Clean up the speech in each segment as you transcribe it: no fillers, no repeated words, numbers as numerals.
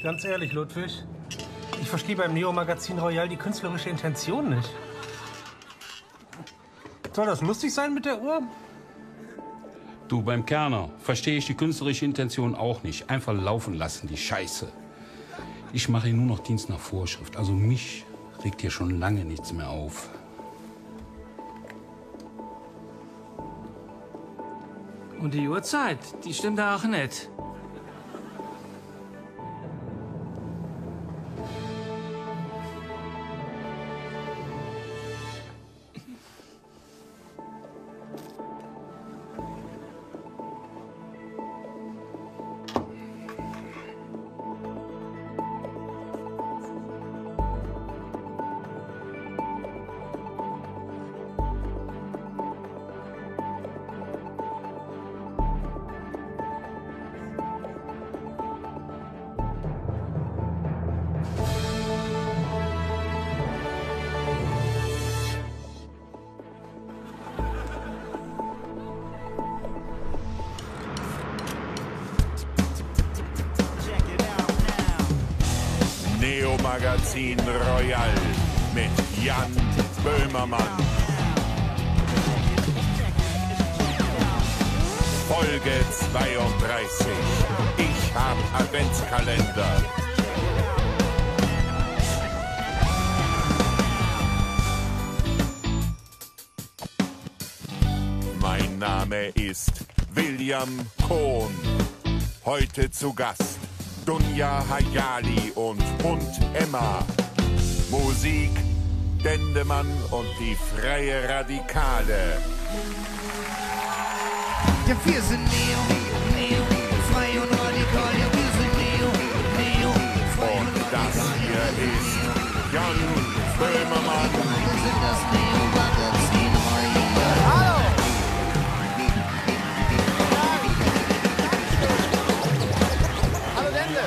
Ganz ehrlich, Ludwig, ich verstehe beim Neo-Magazin Royal die künstlerische Intention nicht. Soll das lustig sein mit der Uhr? Du, beim Kerner verstehe ich die künstlerische Intention auch nicht. Einfach laufen lassen, die Scheiße. Ich mache hier nur noch Dienst nach Vorschrift. Also mich regt hier schon lange nichts mehr auf. Und die Uhrzeit, die stimmt auch nicht. Neo-Magazin Royal mit Jan Böhmermann. Folge 32. Ich hab Adventskalender. Mein Name ist William Cohn. Heute zu Gast Dunja Hayali und Emma. Musik Dendemann und die Freie Radikale. Ja, wir sind Neo, frei und radikal. Ja, wir sind Neo, frei und radikal. Und das hier ist Jan Böhmermann. Wir sind das Neo-Magazin Royal. Hallo! Hallo Dende!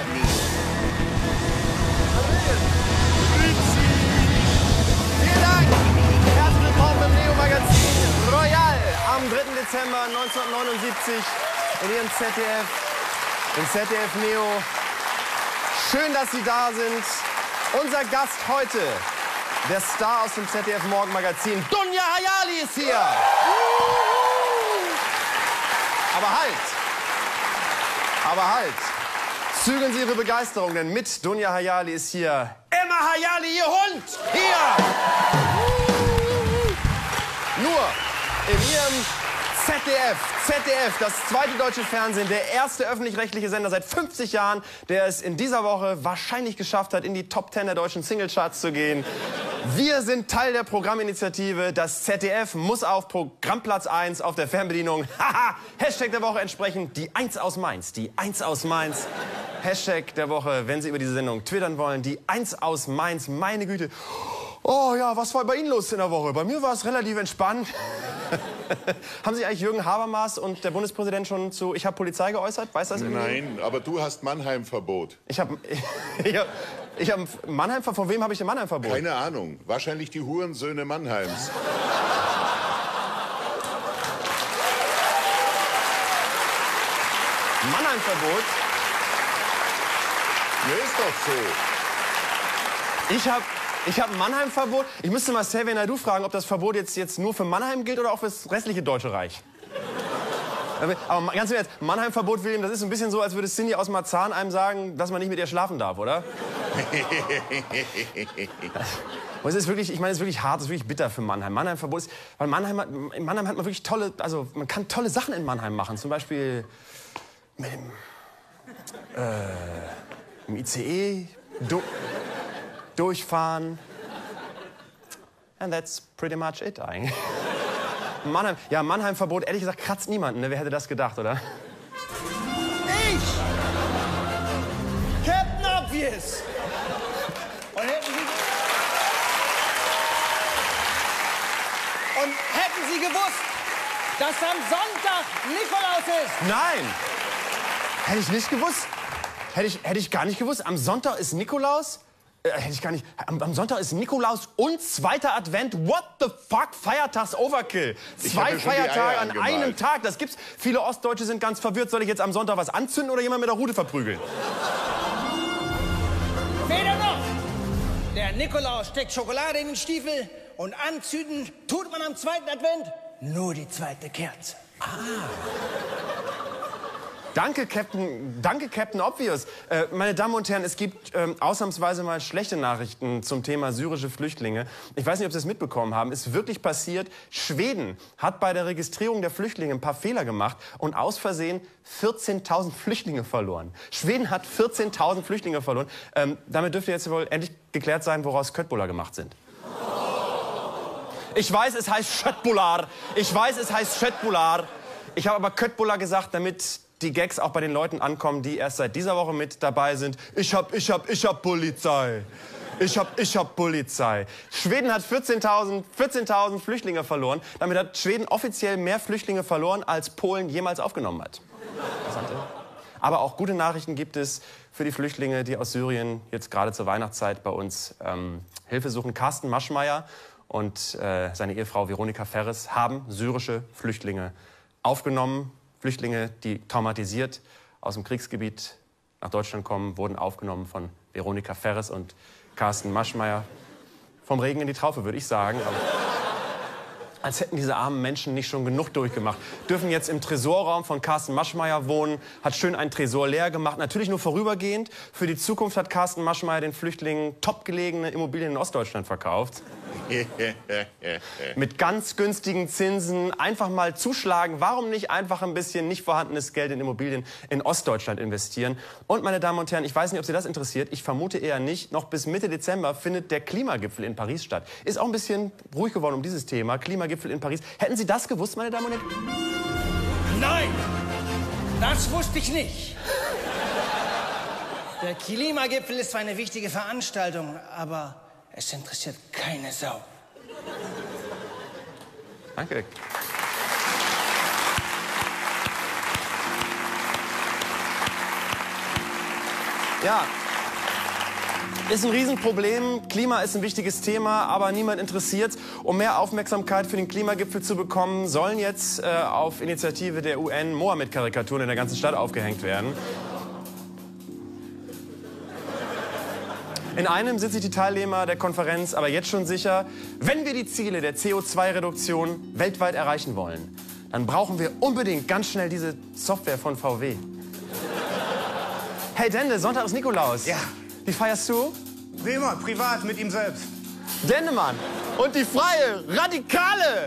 Vielen Dank! Herzlich willkommen im Neo-Magazin Royal am 3. Dezember 1979 in Ihrem ZDF, im ZDF Neo. Schön, dass Sie da sind. Unser Gast heute, der Star aus dem ZDF Morgenmagazin, Dunja Hayali ist hier. Aber halt, zügeln Sie Ihre Begeisterung, denn mit Dunja Hayali ist hier Emma Hayali, Ihr Hund, hier. Nur in Ihrem ZDF, das zweite deutsche Fernsehen, der erste öffentlich-rechtliche Sender seit 50 Jahren, der es in dieser Woche wahrscheinlich geschafft hat, in die Top 10 der deutschen Singlecharts zu gehen. Wir sind Teil der Programminitiative. Das ZDF muss auf Programmplatz 1 auf der Fernbedienung. Haha! Hashtag der Woche entsprechend die 1 aus Mainz. Die 1 aus Mainz. Hashtag der Woche, wenn Sie über diese Sendung twittern wollen. Die 1 aus Mainz. Meine Güte. Oh ja, was war bei Ihnen los in der Woche? Bei mir war es relativ entspannt. Haben sich eigentlich Jürgen Habermas und der Bundespräsident schon zu Ich hab Polizei geäußert? Weiß das irgendwie? Nein, aber du hast Mannheim-Verbot. Ich hab Mannheim-Verbot? Von wem habe ich denn Mannheim-Verbot? Keine Ahnung. Wahrscheinlich die Hurensöhne Mannheims. Mannheim-Verbot? Ja, ist doch so. Ich hab Mannheim-Verbot. Ich müsste mal Xavier Naidoo fragen, ob das Verbot jetzt nur für Mannheim gilt oder auch für das restliche Deutsche Reich. Aber ganz im Ernst, Mannheim-Verbot, William, das ist ein bisschen so, als würde Cindy aus Marzahn einem sagen, dass man nicht mit ihr schlafen darf, oder? Und es ist wirklich, ich meine, es ist wirklich hart, es ist wirklich bitter für Mannheim. Mannheim-Verbot ist, weil in Mannheim hat man wirklich man kann tolle Sachen in Mannheim machen. Zum Beispiel mit dem ICE durchfahren. And that's pretty much it eigentlich. Mannheim-Verbot, ehrlich gesagt, kratzt niemanden. Ne? Wer hätte das gedacht, oder? Ich! Captain Obvious! Und hätten Sie gewusst, dass am Sonntag Nikolaus ist? Nein! Hätte ich nicht gewusst. Hätte ich gar nicht gewusst. Am Sonntag ist Nikolaus? Hätte ich gar nicht. Am Sonntag ist Nikolaus und zweiter Advent. What the fuck? Feiertags-Overkill. 2 Feiertage an einem Tag. Das gibt's. Viele Ostdeutsche sind ganz verwirrt. Soll ich jetzt am Sonntag was anzünden oder jemand mit der Rute verprügeln? Der Nikolaus steckt Schokolade in den Stiefel und anzünden tut man am zweiten Advent nur die zweite Kerze. Danke, Captain Obvious. Meine Damen und Herren, es gibt ausnahmsweise mal schlechte Nachrichten zum Thema syrische Flüchtlinge. Ich weiß nicht, ob Sie es mitbekommen haben. Ist wirklich passiert. Schweden hat bei der Registrierung der Flüchtlinge ein paar Fehler gemacht und aus Versehen 14.000 Flüchtlinge verloren. Schweden hat 14.000 Flüchtlinge verloren. Damit dürfte jetzt wohl endlich geklärt sein, woraus Köttbullar gemacht sind. Ich weiß, es heißt Köttbullar. Ich weiß, es heißt Köttbullar. Ich habe aber Köttbullar gesagt, damit die Gags auch bei den Leuten ankommen, die erst seit dieser Woche mit dabei sind. Ich hab Polizei. Ich hab Polizei. Schweden hat 14.000 Flüchtlinge verloren. Damit hat Schweden offiziell mehr Flüchtlinge verloren, als Polen jemals aufgenommen hat. Aber auch gute Nachrichten gibt es für die Flüchtlinge, die aus Syrien jetzt gerade zur Weihnachtszeit bei uns Hilfe suchen. Carsten Maschmeyer und seine Ehefrau Veronika Ferres haben syrische Flüchtlinge aufgenommen. Flüchtlinge, die traumatisiert aus dem Kriegsgebiet nach Deutschland kommen, wurden aufgenommen von Veronika Ferres und Carsten Maschmeyer. Vom Regen in die Traufe, würde ich sagen. Aber als hätten diese armen Menschen nicht schon genug durchgemacht. Dürfen jetzt im Tresorraum von Carsten Maschmeyer wohnen, hat schön einen Tresor leer gemacht. Natürlich nur vorübergehend. Für die Zukunft hat Carsten Maschmeyer den Flüchtlingen topgelegene Immobilien in Ostdeutschland verkauft. Mit ganz günstigen Zinsen einfach mal zuschlagen. Warum nicht einfach ein bisschen nicht vorhandenes Geld in Immobilien in Ostdeutschland investieren? Und meine Damen und Herren, ich weiß nicht, ob Sie das interessiert. Ich vermute eher nicht. Noch bis Mitte Dezember findet der Klimagipfel in Paris statt. Ist auch ein bisschen ruhig geworden um dieses Thema. Klimagipfel in Paris. Hätten Sie das gewusst, meine Damen und Herren? Nein, das wusste ich nicht. Der Klimagipfel ist zwar eine wichtige Veranstaltung, aber es interessiert keine Sau. Danke. Ja, ist ein Riesenproblem. Klima ist ein wichtiges Thema, aber niemand interessiert. Um mehr Aufmerksamkeit für den Klimagipfel zu bekommen, sollen jetzt auf Initiative der UN Mohammed-Karikaturen in der ganzen Stadt aufgehängt werden. In einem sind sich die Teilnehmer der Konferenz aber jetzt schon sicher, wenn wir die Ziele der CO2-Reduktion weltweit erreichen wollen, dann brauchen wir unbedingt ganz schnell diese Software von VW. Hey Dende, Sonntag ist Nikolaus. Ja. Wie feierst du? Wie immer, privat mit ihm selbst. Dendemann und die freie Radikale.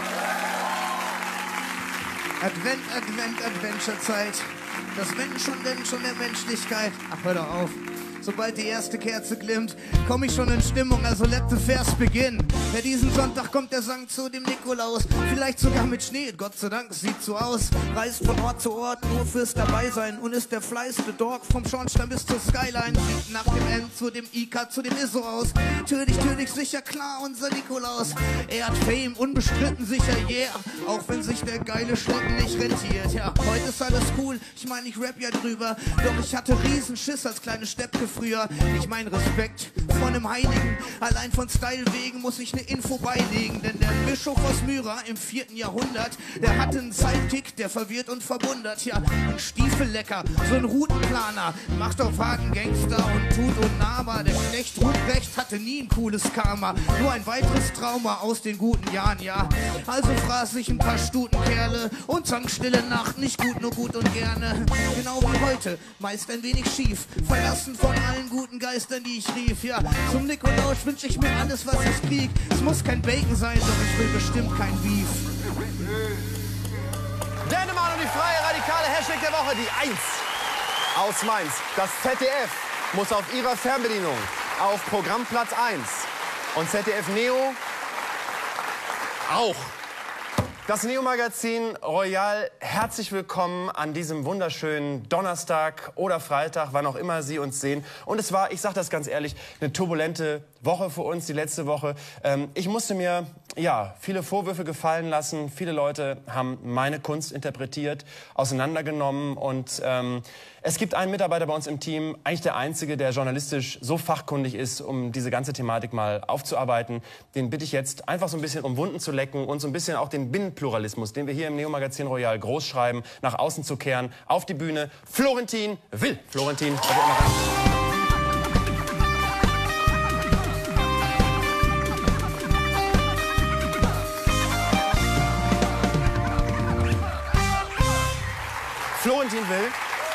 Advent, Advent, Adventurezeit. Das Menschendenken der Menschlichkeit. Ach, hör doch auf. Sobald die erste Kerze glimmt, komme ich schon in Stimmung, also let the Vers beginnen. Ja, diesen Sonntag kommt der Sang zu dem Nikolaus, vielleicht sogar mit Schnee, Gott sei Dank, es sieht so aus. Reist von Ort zu Ort, nur fürs Dabeisein und ist der fleißige Dog vom Schornstein bis zur Skyline. Sieht nach dem N zu dem IK zu dem ISO aus. Tödlich, sicher klar, unser Nikolaus. Er hat Fame, unbestritten sicher, yeah. Auch wenn sich der geile Schlitten nicht rentiert, ja. Heute ist alles cool, ich meine, ich rap ja drüber. Doch ich hatte riesen Schiss als kleine Steppke früher. Ich mein Respekt von einem Heiligen. Allein von Style wegen muss ich ne Info beilegen. Denn der Bischof aus Myra im 4. Jahrhundert, der hatte einen Sidekick, der verwirrt und verwundert. Ja, ein Stiefellecker, so ein Routenplaner. Macht auf Haken Gangster und tut unnahbar. Der Knecht Ruprecht hatte nie ein cooles Karma. Nur ein weiteres Trauma aus den guten Jahren, ja. Also fraß ich ein paar Stutenkerle und sang Stille Nacht. Nicht gut, nur gut und gerne. Genau wie heute, meist ein wenig schief. Verlassen von allen guten Geistern, die ich rief, ja. Zum Nikolaus wünsch ich mir alles, was ich krieg. Es muss kein Bacon sein, doch ich will bestimmt kein Beef. Dendemann und die freie Radikale, Hashtag der Woche, die 1 aus Mainz. Das ZDF muss auf ihrer Fernbedienung auf Programmplatz 1 und ZDF Neo auch. Das Neo-Magazin Royal, herzlich willkommen an diesem wunderschönen Donnerstag oder Freitag, wann auch immer Sie uns sehen. Und es war, ich sage das ganz ehrlich, eine turbulente Woche für uns, die letzte Woche. Ich musste mir viele Vorwürfe gefallen lassen. Viele Leute haben meine Kunst interpretiert, auseinandergenommen. Und es gibt einen Mitarbeiter bei uns im Team, eigentlich der einzige, der journalistisch so fachkundig ist, um diese ganze Thematik mal aufzuarbeiten. Den bitte ich jetzt einfach so ein bisschen um Wunden zu lecken und so ein bisschen auch den Binnenpluralismus, den wir hier im Neo-Magazin Royal groß schreiben, nach außen zu kehren. Auf die Bühne, Florentin Will. Florentin, Florentin Will.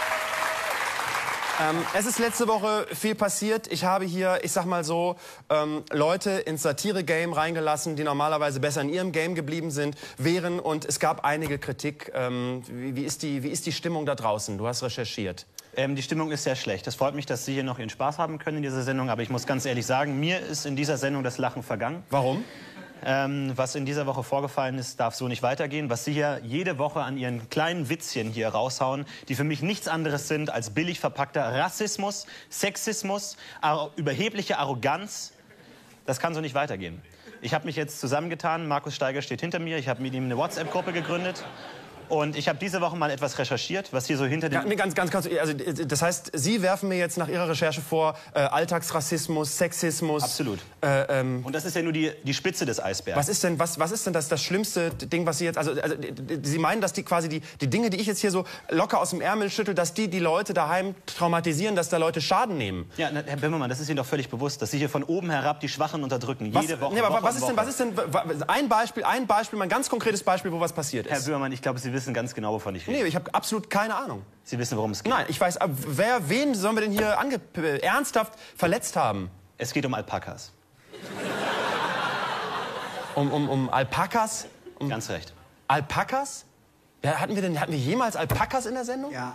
Es ist letzte Woche viel passiert. Ich habe hier, ich sag mal so, Leute ins Satire-Game reingelassen, die normalerweise besser in ihrem Game geblieben wären. Und es gab einige Kritik. Wie ist die Stimmung da draußen? Du hast recherchiert. Die Stimmung ist sehr schlecht. Es freut mich, dass Sie hier noch Ihren Spaß haben können in dieser Sendung. Aber ich muss ganz ehrlich sagen, mir ist in dieser Sendung das Lachen vergangen. Warum? Was in dieser Woche vorgefallen ist, darf so nicht weitergehen. Was Sie hier jede Woche an Ihren kleinen Witzchen hier raushauen, die für mich nichts anderes sind als billig verpackter Rassismus, Sexismus, überhebliche Arroganz, das kann so nicht weitergehen. Ich habe mich jetzt zusammengetan, Markus Steiger steht hinter mir, ich habe mit ihm eine WhatsApp-Gruppe gegründet. Und ich habe diese Woche mal etwas recherchiert, was hier so hinter dem... Ja, nee, ganz, also, das heißt, Sie werfen mir jetzt nach Ihrer Recherche vor, Alltagsrassismus, Sexismus... Absolut. Und das ist ja nur die Spitze des Eisbergs. Was ist denn das schlimmste Ding, was Sie jetzt... Also Sie meinen, dass quasi die Dinge, die ich jetzt hier so locker aus dem Ärmel schüttel, dass die Leute daheim traumatisieren, dass da Leute Schaden nehmen? Ja, Herr Böhmermann, das ist Ihnen doch völlig bewusst, dass Sie hier von oben herab die Schwachen unterdrücken. Jede Woche, was ist denn ein Beispiel, mal ein ganz konkretes Beispiel, wo was passiert ist? Herr Böhmermann, ich glaube, Sie wissen ganz genau, wovon ich rede. Nee, ich habe absolut keine Ahnung. Sie wissen, worum es geht? Nein, ich weiß, wen sollen wir denn hier ernsthaft verletzt haben? Es geht um Alpakas. Um Alpakas? Ganz recht. Alpakas? Ja, hatten wir jemals Alpakas in der Sendung? Ja.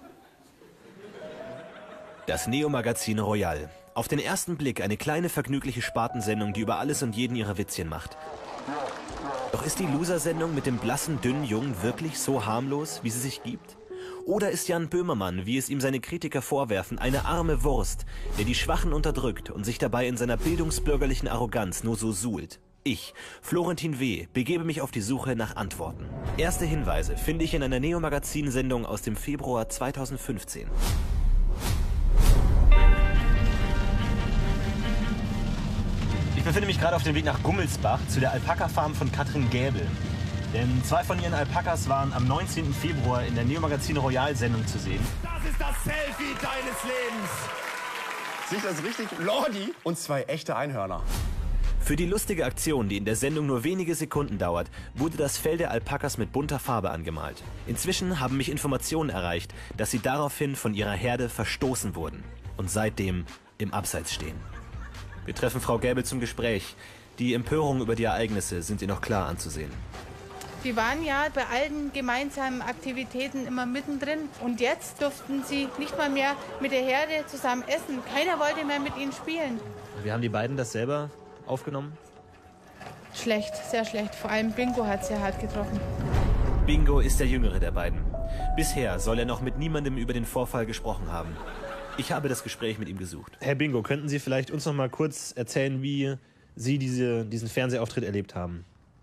Das Neo-Magazin Royal. Auf den ersten Blick eine kleine, vergnügliche Spartensendung, die über alles und jeden ihre Witzchen macht. Doch ist die Loser-Sendung mit dem blassen, dünnen Jungen wirklich so harmlos, wie sie sich gibt? Oder ist Jan Böhmermann, wie es ihm seine Kritiker vorwerfen, eine arme Wurst, der die Schwachen unterdrückt und sich dabei in seiner bildungsbürgerlichen Arroganz nur so suhlt? Ich, Florentin W., begebe mich auf die Suche nach Antworten. Erste Hinweise finde ich in einer Neo-Magazin-Sendung aus dem Februar 2015. Ich befinde mich gerade auf dem Weg nach Gummelsbach zu der Alpaka-Farm von Katrin Gäbel. Denn 2 von ihren Alpakas waren am 19. Februar in der Neo-Magazin Royal-Sendung zu sehen. Das ist das Selfie deines Lebens. Sehe ich das richtig? Lordi und 2 echte Einhörner. Für die lustige Aktion, die in der Sendung nur wenige Sekunden dauert, wurde das Fell der Alpakas mit bunter Farbe angemalt. Inzwischen haben mich Informationen erreicht, dass sie daraufhin von ihrer Herde verstoßen wurden und seitdem im Abseits stehen. Wir treffen Frau Gäbel zum Gespräch. Die Empörung über die Ereignisse sind ihr noch klar anzusehen. Sie waren ja bei allen gemeinsamen Aktivitäten immer mittendrin. Und jetzt durften sie nicht mal mehr mit der Herde zusammen essen. Keiner wollte mehr mit ihnen spielen. Wie haben die beiden das selber aufgenommen? Schlecht, sehr schlecht. Vor allem Bingo hat sehr hart getroffen. Bingo ist der jüngere der beiden. Bisher soll er noch mit niemandem über den Vorfall gesprochen haben. Ich habe das Gespräch mit ihm gesucht. Herr Bingo, könnten Sie vielleicht uns noch mal kurz erzählen, wie Sie diesen Fernsehauftritt erlebt haben?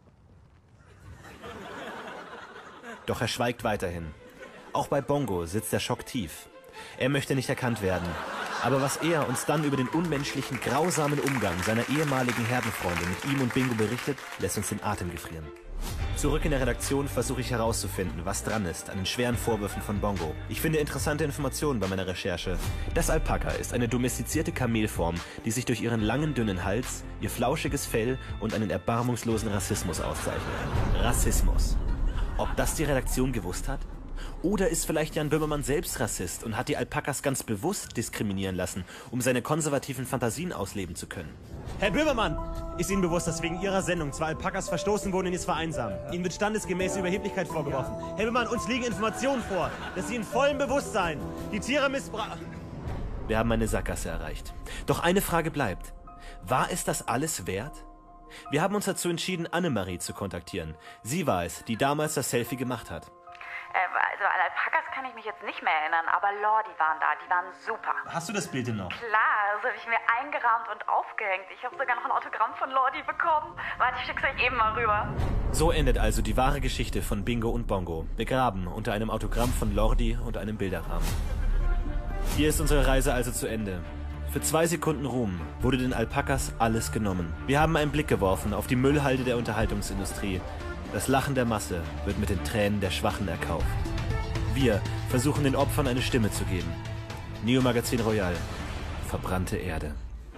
Doch er schweigt weiterhin. Auch bei Bongo sitzt der Schock tief. Er möchte nicht erkannt werden. Aber was er uns dann über den unmenschlichen, grausamen Umgang seiner ehemaligen Herdenfreunde mit ihm und Bingo berichtet, lässt uns den Atem gefrieren. Zurück in der Redaktion versuche ich herauszufinden, was dran ist an den schweren Vorwürfen von Bongo. Ich finde interessante Informationen bei meiner Recherche. Das Alpaka ist eine domestizierte Kamelform, die sich durch ihren langen, dünnen Hals, ihr flauschiges Fell und einen erbarmungslosen Rassismus auszeichnet. Rassismus. Ob das die Redaktion gewusst hat? Oder ist vielleicht Jan Böhmermann selbst Rassist und hat die Alpakas ganz bewusst diskriminieren lassen, um seine konservativen Fantasien ausleben zu können? Herr Böhmermann, ist Ihnen bewusst, dass wegen Ihrer Sendung 2 Alpakas verstoßen wurden und jetzt vereinsamen? Ihnen wird standesgemäße Überheblichkeit vorgeworfen. Herr Böhmermann, uns liegen Informationen vor, dass Sie in vollem Bewusstsein die Tiere missbrauchen. Wir haben eine Sackgasse erreicht. Doch eine Frage bleibt. War es das alles wert? Wir haben uns dazu entschieden, Annemarie zu kontaktieren. Sie war es, die damals das Selfie gemacht hat. Also an Alpakas kann ich mich jetzt nicht mehr erinnern, aber Lordi waren da, die waren super. Hast du das Bild denn noch? Klar, das habe ich mir eingerahmt und aufgehängt. Ich habe sogar noch ein Autogramm von Lordi bekommen. Warte, ich schick's euch eben mal rüber. So endet also die wahre Geschichte von Bingo und Bongo, begraben unter einem Autogramm von Lordi und einem Bilderrahmen. Hier ist unsere Reise also zu Ende. Für 2 Sekunden Ruhm wurde den Alpakas alles genommen. Wir haben einen Blick geworfen auf die Müllhalde der Unterhaltungsindustrie. Das Lachen der Masse wird mit den Tränen der Schwachen erkauft. Wir versuchen den Opfern eine Stimme zu geben. Neo-Magazin Royal. Verbrannte Erde.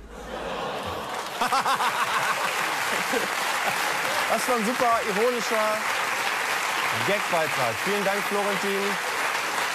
Das war ein super ironischer Gagbeitrag. Vielen Dank, Florentin.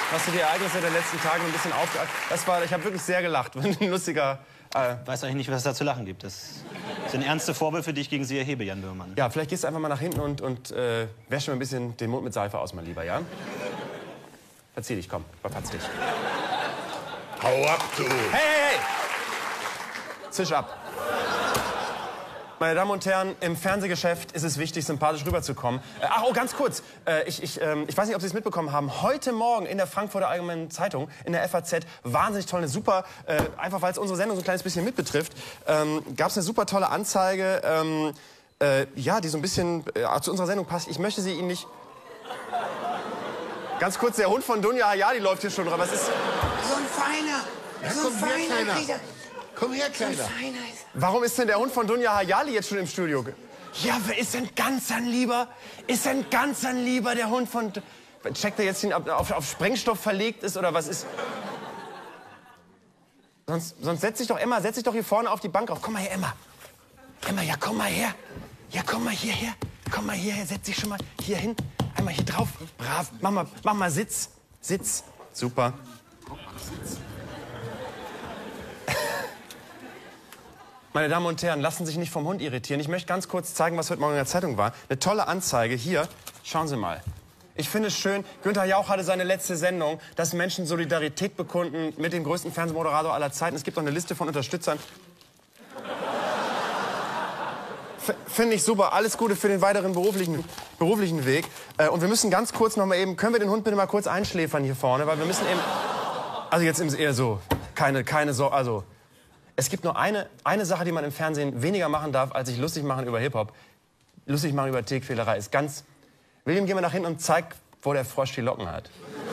Hast du die Ereignisse der letzten Tage ein bisschen aufgearbeitet? Ich habe wirklich sehr gelacht. Ein lustiger... Ich weiß eigentlich nicht, was es da zu lachen gibt. Das sind ernste Vorwürfe, die ich gegen Sie erhebe, Jan Böhmermann. Ja, vielleicht gehst du einfach mal nach hinten und wäsch mir ein bisschen den Mund mit Seife aus, mein Lieber, ja? Verzieh dich, komm, verpatz dich. Hau ab, du! Hey, hey, hey! Zisch ab. Meine Damen und Herren, im Fernsehgeschäft ist es wichtig, sympathisch rüberzukommen. Ganz kurz. Ich weiß nicht, ob Sie es mitbekommen haben. Heute Morgen in der Frankfurter Allgemeinen Zeitung, in der FAZ, wahnsinnig toll, eine super, einfach weil es unsere Sendung so ein kleines bisschen mitbetrifft, gab es eine super tolle Anzeige, die so ein bisschen zu unserer Sendung passt. Ich möchte sie Ihnen nicht... Ganz kurz, der Hund von Dunja Hayali läuft hier schon, aber es ist... So ein feiner, Ja, so ein komm her, feiner Kleiner. Krieger. Komm her, Kleiner. Warum ist denn der Hund von Dunja Hayali jetzt schon im Studio? Ja, wer ist denn ganz ein Lieber? Ist denn ganz ein Lieber der Hund von... Checkt er jetzt, ob auf Sprengstoff verlegt ist oder was ist... Sonst setz dich doch, Emma, setz dich doch hier vorne auf die Bank auf. Komm mal her, Emma. Emma, ja, komm mal her. Ja, komm mal hierher. Komm mal hierher, setz dich schon mal hier hin. Einmal hier drauf. Brav. Mach mal Sitz. Sitz. Super. Meine Damen und Herren, lassen Sie sich nicht vom Hund irritieren. Ich möchte ganz kurz zeigen, was heute Morgen in der Zeitung war. Eine tolle Anzeige. Hier, schauen Sie mal. Ich finde es schön, Günther Jauch hatte seine letzte Sendung, dass Menschen Solidarität bekunden mit dem größten Fernsehmoderator aller Zeiten. Es gibt auch eine Liste von Unterstützern. Finde ich super. Alles Gute für den weiteren beruflichen Weg. Und wir müssen ganz kurz noch mal eben, können wir den Hund bitte mal kurz einschläfern hier vorne? Weil wir müssen eben, also jetzt eher so, keine Sorge, also... Es gibt nur eine Sache, die man im Fernsehen weniger machen darf, als sich lustig machen über Hip-Hop. Lustig machen über Tierquälerei ist ganz... William, geh mal nach hinten und zeig, wo der Frosch die Locken hat.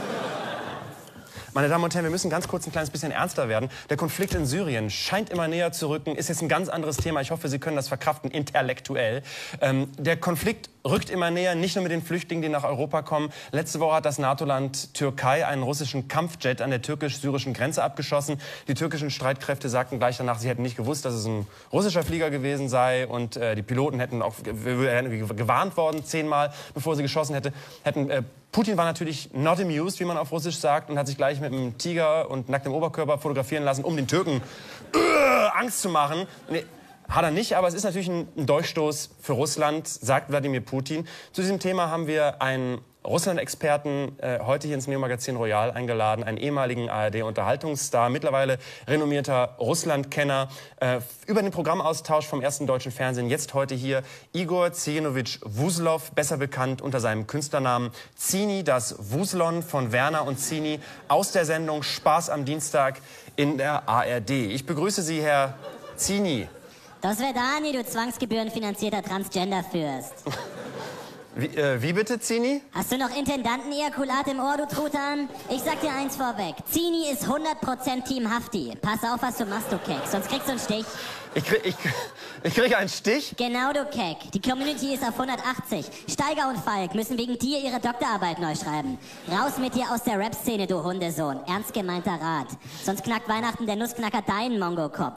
Meine Damen und Herren, wir müssen ganz kurz ein kleines bisschen ernster werden. Der Konflikt in Syrien scheint immer näher zu rücken, ist jetzt ein ganz anderes Thema. Ich hoffe, Sie können das verkraften, intellektuell. Der Konflikt rückt immer näher, nicht nur mit den Flüchtlingen, die nach Europa kommen. Letzte Woche hat das NATO-Land Türkei einen russischen Kampfjet an der türkisch-syrischen Grenze abgeschossen. Die türkischen Streitkräfte sagten gleich danach, sie hätten nicht gewusst, dass es ein russischer Flieger gewesen sei. Und die Piloten hätten gewarnt worden, 10-mal, bevor sie geschossen hätten. Putin war natürlich not amused, wie man auf Russisch sagt, und hat sich gleich mit einem Tiger und nacktem Oberkörper fotografieren lassen, um den Türken Angst zu machen. Nee, hat er nicht, aber es ist natürlich ein Durchstoß für Russland, sagt Wladimir Putin. Zu diesem Thema haben wir einen Russland-Experten heute hier ins Neo-Magazin Royal eingeladen, einen ehemaligen ARD-Unterhaltungsstar, mittlerweile renommierter Russland-Kenner, über den Programmaustausch vom ersten deutschen Fernsehen, jetzt heute hier Igor Ziegenowitsch Wuslov, besser bekannt unter seinem Künstlernamen Zini, das Wuslon von Werner und Zini, aus der Sendung Spaß am Dienstag in der ARD. Ich begrüße Sie, Herr Zini. Das wäre Dani, du zwangsgebührenfinanzierter Transgender-Fürst. Wie bitte, Zini? Hast du noch Intendanten-Ejakulat im Ohr, du Truthahn? Ich sag dir eins vorweg. Zini ist 100% Team Hafti. Pass auf, was du machst, du Keck. Sonst kriegst du einen Stich. Ich krieg einen Stich? Genau, du Keck. Die Community ist auf 180. Steiger und Falk müssen wegen dir ihre Doktorarbeit neu schreiben. Raus mit dir aus der Rap-Szene, du Hundesohn. Ernst gemeinter Rat. Sonst knackt Weihnachten der Nussknacker deinen Mongo-Kopf.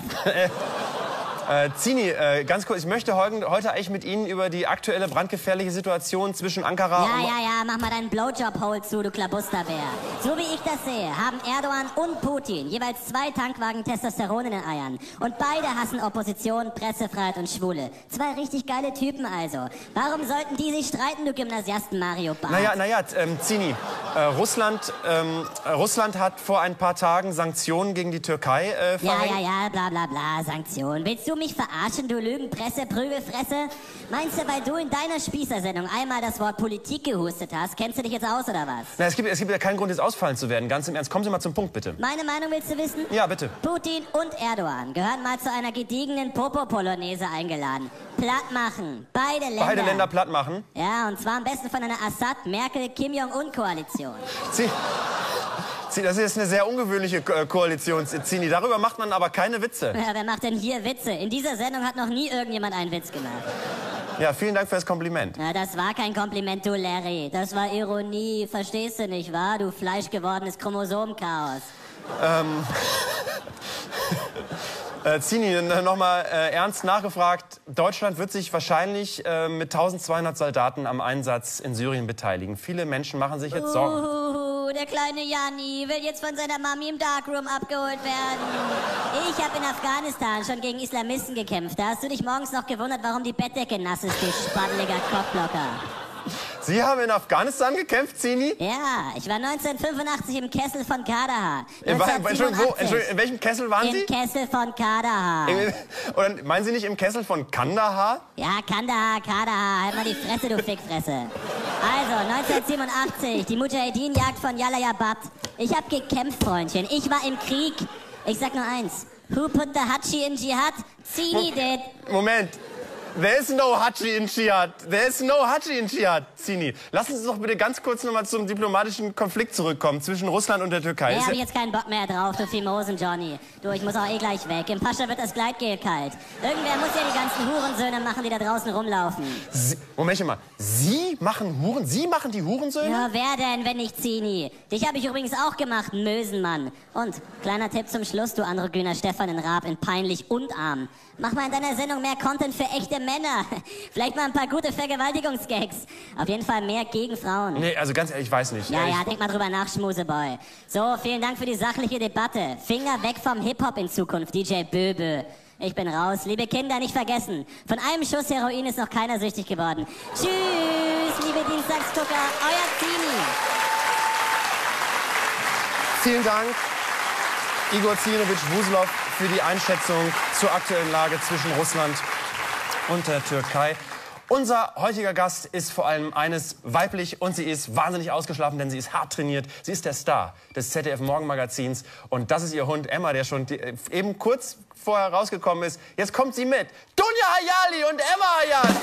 Zini, ganz kurz, ich möchte heute eigentlich mit Ihnen über die aktuelle brandgefährliche Situation zwischen Ankara und... Ja, mach mal deinen Blowjob-Hole zu, du Klabusterbär. So wie ich das sehe, haben Erdogan und Putin jeweils 2 Tankwagen Testosteron in den Eiern. Und beide hassen Opposition, Pressefreiheit und Schwule. 2 richtig geile Typen also. Warum sollten die sich streiten, du Gymnasiasten Mario Barth? Naja, Zini, Russland hat vor ein paar Tagen Sanktionen gegen die Türkei verhängt. Ja, bla bla bla, Sanktionen. Willst du mich verarschen, du Lügenpresse, Prügelfresse? Meinst du, weil du in deiner Spießersendung einmal das Wort Politik gehustet hast, kennst du dich jetzt aus, oder was? Na, es gibt ja keinen Grund, jetzt ausfallen zu werden. Ganz im Ernst, kommen Sie mal zum Punkt, bitte. Meine Meinung willst du wissen? Ja, bitte. Putin und Erdogan gehören mal zu einer gediegenen Popo-Polonaise eingeladen. Platt machen. Beide Länder platt machen? Ja, und zwar am besten von einer Assad, Merkel, Kim Jong-un-Koalition. Das ist eine sehr ungewöhnliche Koalition, Zini. Darüber macht man aber keine Witze. Ja, wer macht denn hier Witze? In dieser Sendung hat noch nie irgendjemand einen Witz gemacht. Ja, vielen Dank für das Kompliment. Ja, das war kein Kompliment, du Larry. Das war Ironie. Verstehst du nicht, wahr? Du fleischgewordenes Chromosomenchaos. Zini, nochmal ernst nachgefragt. Deutschland wird sich wahrscheinlich mit 1200 Soldaten am Einsatz in Syrien beteiligen. Viele Menschen machen sich jetzt Sorgen. der kleine Janni will jetzt von seiner Mami im Darkroom abgeholt werden. Ich habe in Afghanistan schon gegen Islamisten gekämpft. Da hast du dich morgens noch gewundert, warum die Bettdecke nass ist, du spaddeliger Cockblocker. Sie haben in Afghanistan gekämpft, Zini? Ja, ich war 1985 im Kessel von Kandahar. Entschuldigung, in welchem Kessel waren Sie? Im Kessel von Kandahar. Oder meinen Sie nicht im Kessel von Kandahar? Ja, Kandahar, halt mal die Fresse, du Fickfresse. Also, 1987, die Mujahedin-Jagd von Jalalabad. Ich hab gekämpft, Freundchen. Ich war im Krieg. Ich sag nur eins. Who put the Hachi in Jihad? Zini did. Moment. There is no Hachi in Jihad. There is no Hachi in Jihad, Zini. Lassen Sie uns doch bitte ganz kurz nochmal zum diplomatischen Konflikt zurückkommen zwischen Russland und der Türkei. Nee, hab ich jetzt keinen Bock mehr drauf, du Fimosen, Johnny. Du, ich muss auch eh gleich weg. Im Pascha wird das Gleitgel kalt. Irgendwer muss ja die ganzen Hurensöhne machen, die da draußen rumlaufen. Moment mal. Sie machen Huren? Sie machen die Hurensöhne? Ja, wer denn, wenn nicht Zini? Dich habe ich übrigens auch gemacht, Mösenmann. Und, kleiner Tipp zum Schluss, du androgyner Stefan in Raab in Peinlich und Arm. Mach mal in deiner Sendung mehr Content für echte Männer. Vielleicht mal ein paar gute Vergewaltigungsgags. Auf jeden Fall mehr gegen Frauen. Nee, also ganz ehrlich, ich weiß nicht. Ja, denk mal drüber nach, Schmuseboy. So, vielen Dank für die sachliche Debatte. Finger weg vom Hip-Hop in Zukunft, DJ Böbö. Ich bin raus. Liebe Kinder, nicht vergessen. Von einem Schuss Heroin ist noch keiner süchtig geworden. Tschüss, liebe Dienstagsgucker. Euer Zini. Vielen Dank, Igor Zinovich-Wuselov, für die Einschätzung zur aktuellen Lage zwischen Russland und der Türkei. Unser heutiger Gast ist vor allem eines, weiblich, und sie ist wahnsinnig ausgeschlafen, denn sie ist hart trainiert. Sie ist der Star des ZDF-Morgenmagazins und das ist ihr Hund Emma, der schon eben kurz vorher rausgekommen ist. Jetzt kommt sie mit. Dunja Hayali und Emma Hayali.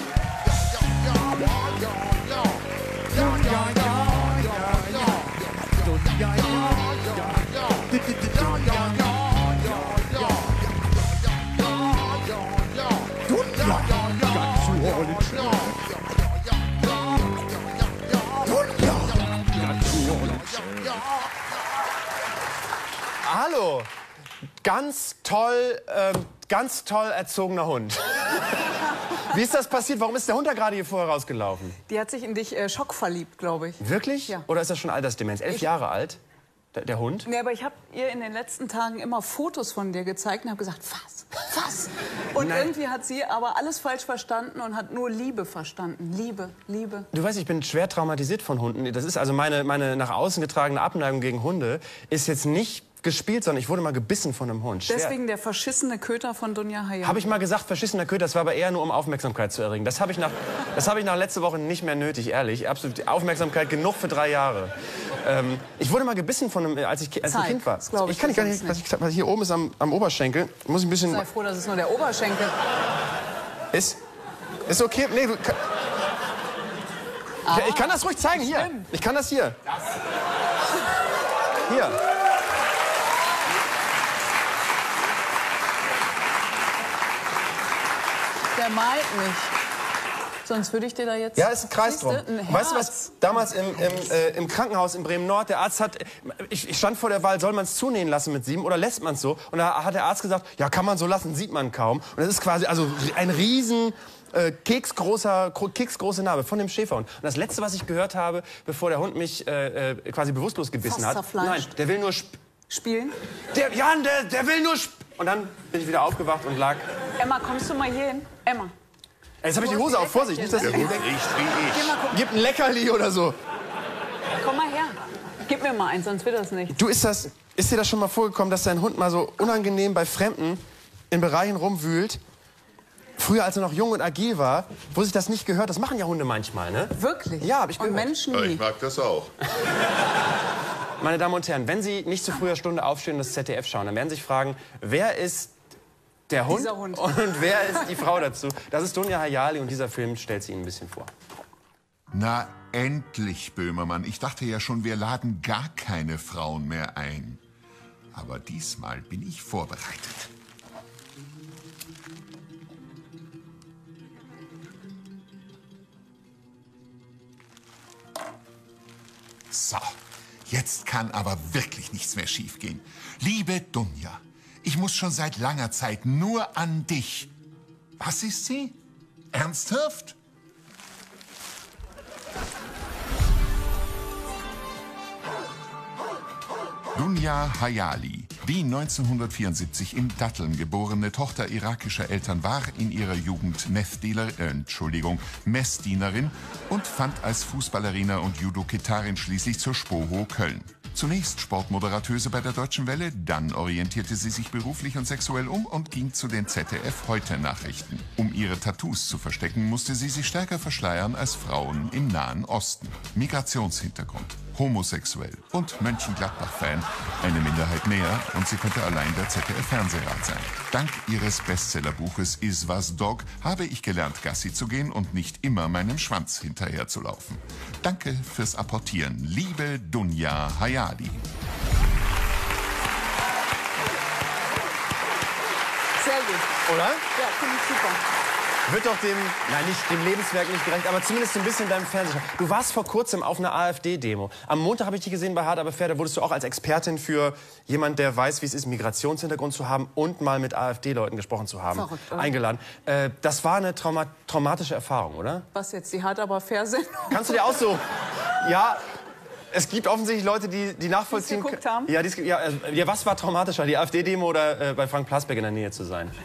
Hallo, ganz toll erzogener Hund. Wie ist das passiert? Warum ist der Hund da gerade hier vorher rausgelaufen? Die hat sich in dich schockverliebt, glaube ich. Wirklich? Ja. Oder ist das schon Altersdemenz? 11 Jahre alt, der Hund? Nee, aber ich habe ihr in den letzten Tagen immer Fotos von dir gezeigt und habe gesagt, fass. Und irgendwie hat sie aber alles falsch verstanden und hat nur Liebe verstanden. Liebe. Du weißt, ich bin schwer traumatisiert von Hunden. Das ist also meine nach außen getragene Abneigung gegen Hunde ist jetzt nicht gespielt, sondern ich wurde mal gebissen von einem Hund. Deswegen der verschissene Köter von Dunja Hayali. Habe ich mal gesagt, verschissener Köter, das war aber eher nur, um Aufmerksamkeit zu erregen. Das habe ich nach letzter Woche nicht mehr nötig, ehrlich. Absolut Aufmerksamkeit genug für 3 Jahre. Ich wurde mal gebissen von einem, als ich ein Kind war. Ich kann gar nicht, was hier oben ist am Oberschenkel. Muss ich ein bisschen. Sei froh, dass es nur der Oberschenkel ist. Ist okay. Nee, ich kann das ruhig zeigen. Hier. Ich kann das hier. Hier. Der malt nicht. Sonst würde ich dir da jetzt... Ja, ist ein Kreis drum. Ein weißt du was? Damals im Krankenhaus in Bremen-Nord, der Arzt hat... Ich stand vor der Wahl, soll man es zunähen lassen mit 7 oder lässt man es so? Und da hat der Arzt gesagt, ja, kann man so lassen, sieht man kaum. Und das ist quasi also ein riesen... keksgroße Narbe von dem Schäferhund. Und das Letzte, was ich gehört habe, bevor der Hund mich quasi bewusstlos gebissen hat... Nein, der will nur... Spielen? Der will nur... Und dann bin ich wieder aufgewacht und lag... Emma, kommst du mal hier hin? Emma. Jetzt habe ich die Hose auf, Vorsicht, nicht, dass Der ihr Hund denkt, riecht wie ich. gib ein Leckerli oder so. Komm mal her. Gib mir mal eins, sonst wird das nicht. Du, ist dir das schon mal vorgekommen, dass dein Hund mal so unangenehm bei Fremden in Bereichen rumwühlt? Früher, als er noch jung und agil war, wo sich das nicht gehört, das machen ja Hunde manchmal, ne? Wirklich? Ja, hab ich gehört. Und Menschen Ja, nie. ich mag das auch. Meine Damen und Herren, wenn Sie nicht zu früher Stunde aufstehen und das ZDF schauen, dann werden Sie sich fragen, wer ist der Hund, Dieser Hund und wer ist die Frau dazu? Das ist Dunja Hayali und dieser Film stellt sie Ihnen ein bisschen vor. Na, endlich, Böhmermann. Ich dachte ja schon, wir laden gar keine Frauen mehr ein. Aber diesmal bin ich vorbereitet. So, jetzt kann aber wirklich nichts mehr schiefgehen. Liebe Dunja, ich muss schon seit langer Zeit nur an dich. Was ist sie? Ernsthaft? Dunja Hayali, die 1974 in Datteln geborene Tochter irakischer Eltern, war in ihrer Jugend Messdienerin und fand als Fußballerina und Judo-Ketarin schließlich zur Spoho Köln. Zunächst Sportmoderatöse bei der Deutschen Welle, dann orientierte sie sich beruflich und sexuell um und ging zu den ZDF-Heute-Nachrichten. Um ihre Tattoos zu verstecken, musste sie sich stärker verschleiern als Frauen im Nahen Osten. Migrationshintergrund, homosexuell und Mönchengladbach-Fan, eine Minderheit mehr und sie könnte allein der ZDF-Fernsehrat sein. Dank ihres Bestsellerbuches Is was Dog habe ich gelernt, Gassi zu gehen und nicht immer meinem Schwanz hinterherzulaufen. Danke fürs Apportieren, liebe Dunja Hayali. Sehr gut. Oder? Ja, finde ich super. Wird doch dem Lebenswerk nicht gerecht, aber zumindest ein bisschen deinem Fernsehen. Du warst vor kurzem auf einer AfD-Demo. Am Montag habe ich dich gesehen bei Hart aber fair. Da wurdest du auch als Expertin für jemand, der weiß, wie es ist, Migrationshintergrund zu haben und mal mit AfD-Leuten gesprochen zu haben, Verrückt, oder? eingeladen. Das war eine traumatische Erfahrung, oder? Was jetzt, die Hart aber fair sind? Kannst du dir auch so... Ja... Es gibt offensichtlich Leute, die nachvollziehen... Die geguckt haben? Ja, was war traumatischer, die AfD-Demo oder bei Frank Plasberg in der Nähe zu sein?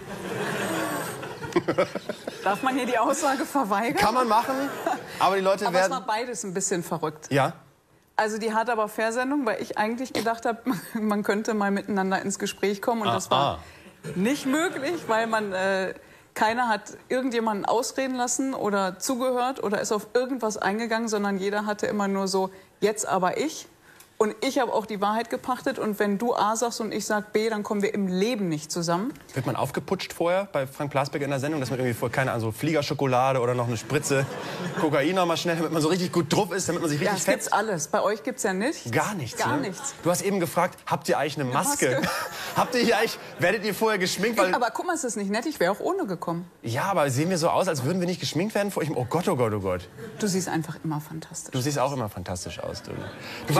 Darf man hier die Aussage verweigern? Kann man machen, aber die Leute aber werden... es war beides ein bisschen verrückt. Ja? Also die Hart aber fair Sendung, weil ich eigentlich gedacht habe, man könnte mal miteinander ins Gespräch kommen. Und das war nicht möglich, weil man... keiner hat irgendjemanden ausreden lassen oder zugehört oder ist auf irgendwas eingegangen, sondern jeder hatte immer nur so, jetzt aber ich. Und ich habe auch die Wahrheit gepachtet. Und wenn du A sagst und ich sag B, dann kommen wir im Leben nicht zusammen. Wird man aufgeputscht vorher bei Frank Plasberg in der Sendung, dass man irgendwie vorher, keine Ahnung, so Fliegerschokolade oder noch eine Spritze Kokain noch mal schnell, damit man so richtig gut drauf ist, damit man sich richtig fetzt? Ja, das gibt's alles. Bei euch gibt's ja nichts. Gar nichts. Gar ne? nichts. Du hast eben gefragt, habt ihr eigentlich eine Maske? Habt ihr hier eigentlich, werdet ihr vorher geschminkt? Weil Aber guck mal, ist das nicht nett? Ich wäre auch ohne gekommen. Ja, aber sehen wir so aus, als würden wir nicht geschminkt werden vor euch? Oh Gott, oh Gott, oh Gott. Du siehst einfach immer fantastisch. Du siehst auch immer fantastisch aus. Du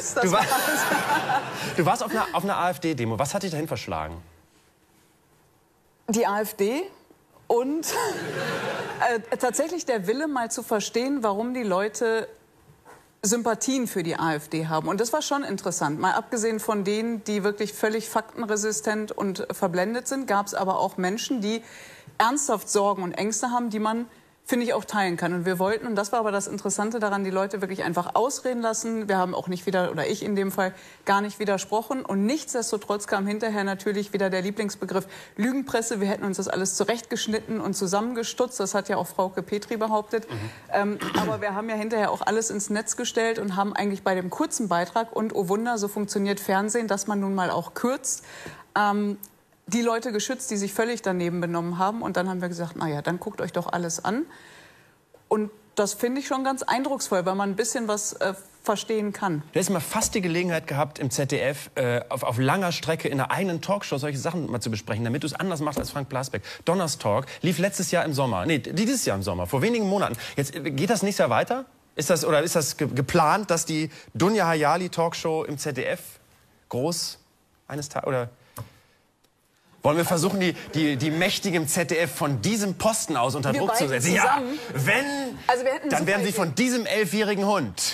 warst auf einer AfD-Demo. Was hat dich dahin verschlagen? Die AfD und tatsächlich der Wille, mal zu verstehen, warum die Leute Sympathien für die AfD haben. Und das war schon interessant. Mal abgesehen von denen, die wirklich völlig faktenresistent und verblendet sind, gab es aber auch Menschen, die ernsthaft Sorgen und Ängste haben, die man, finde ich, auch teilen kann. Und wir wollten, und das war aber das Interessante daran, die Leute wirklich einfach ausreden lassen. Wir haben auch nicht wieder, oder ich in dem Fall, gar nicht widersprochen. Und nichtsdestotrotz kam hinterher natürlich wieder der Lieblingsbegriff Lügenpresse. Wir hätten uns das alles zurechtgeschnitten und zusammengestutzt. Das hat ja auch Frauke Petri behauptet. Aber wir haben ja hinterher auch alles ins Netz gestellt und haben eigentlich bei dem kurzen Beitrag, und oh Wunder, so funktioniert Fernsehen, dass man nun mal auch kürzt, die Leute geschützt, die sich völlig daneben benommen haben. Und dann haben wir gesagt, naja, dann guckt euch doch alles an. Und das finde ich schon ganz eindrucksvoll, weil man ein bisschen was verstehen kann. Du hast mal fast die Gelegenheit gehabt, im ZDF auf langer Strecke in einer eigenen Talkshow solche Sachen mal zu besprechen, damit du es anders machst als Frank Plasberg. Donnerstalk lief letztes Jahr im Sommer. Nee, dieses Jahr im Sommer, vor wenigen Monaten. Jetzt geht das nächstes Jahr weiter? Ist das geplant, dass die Dunja Hayali Talkshow im ZDF groß eines Tages oder... Wollen wir versuchen, die Mächtigen im ZDF von diesem Posten aus unter Druck zu setzen? Ja, dann werden sie von diesem 11-jährigen Hund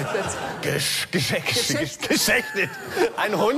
geschächtet. Ein Hund?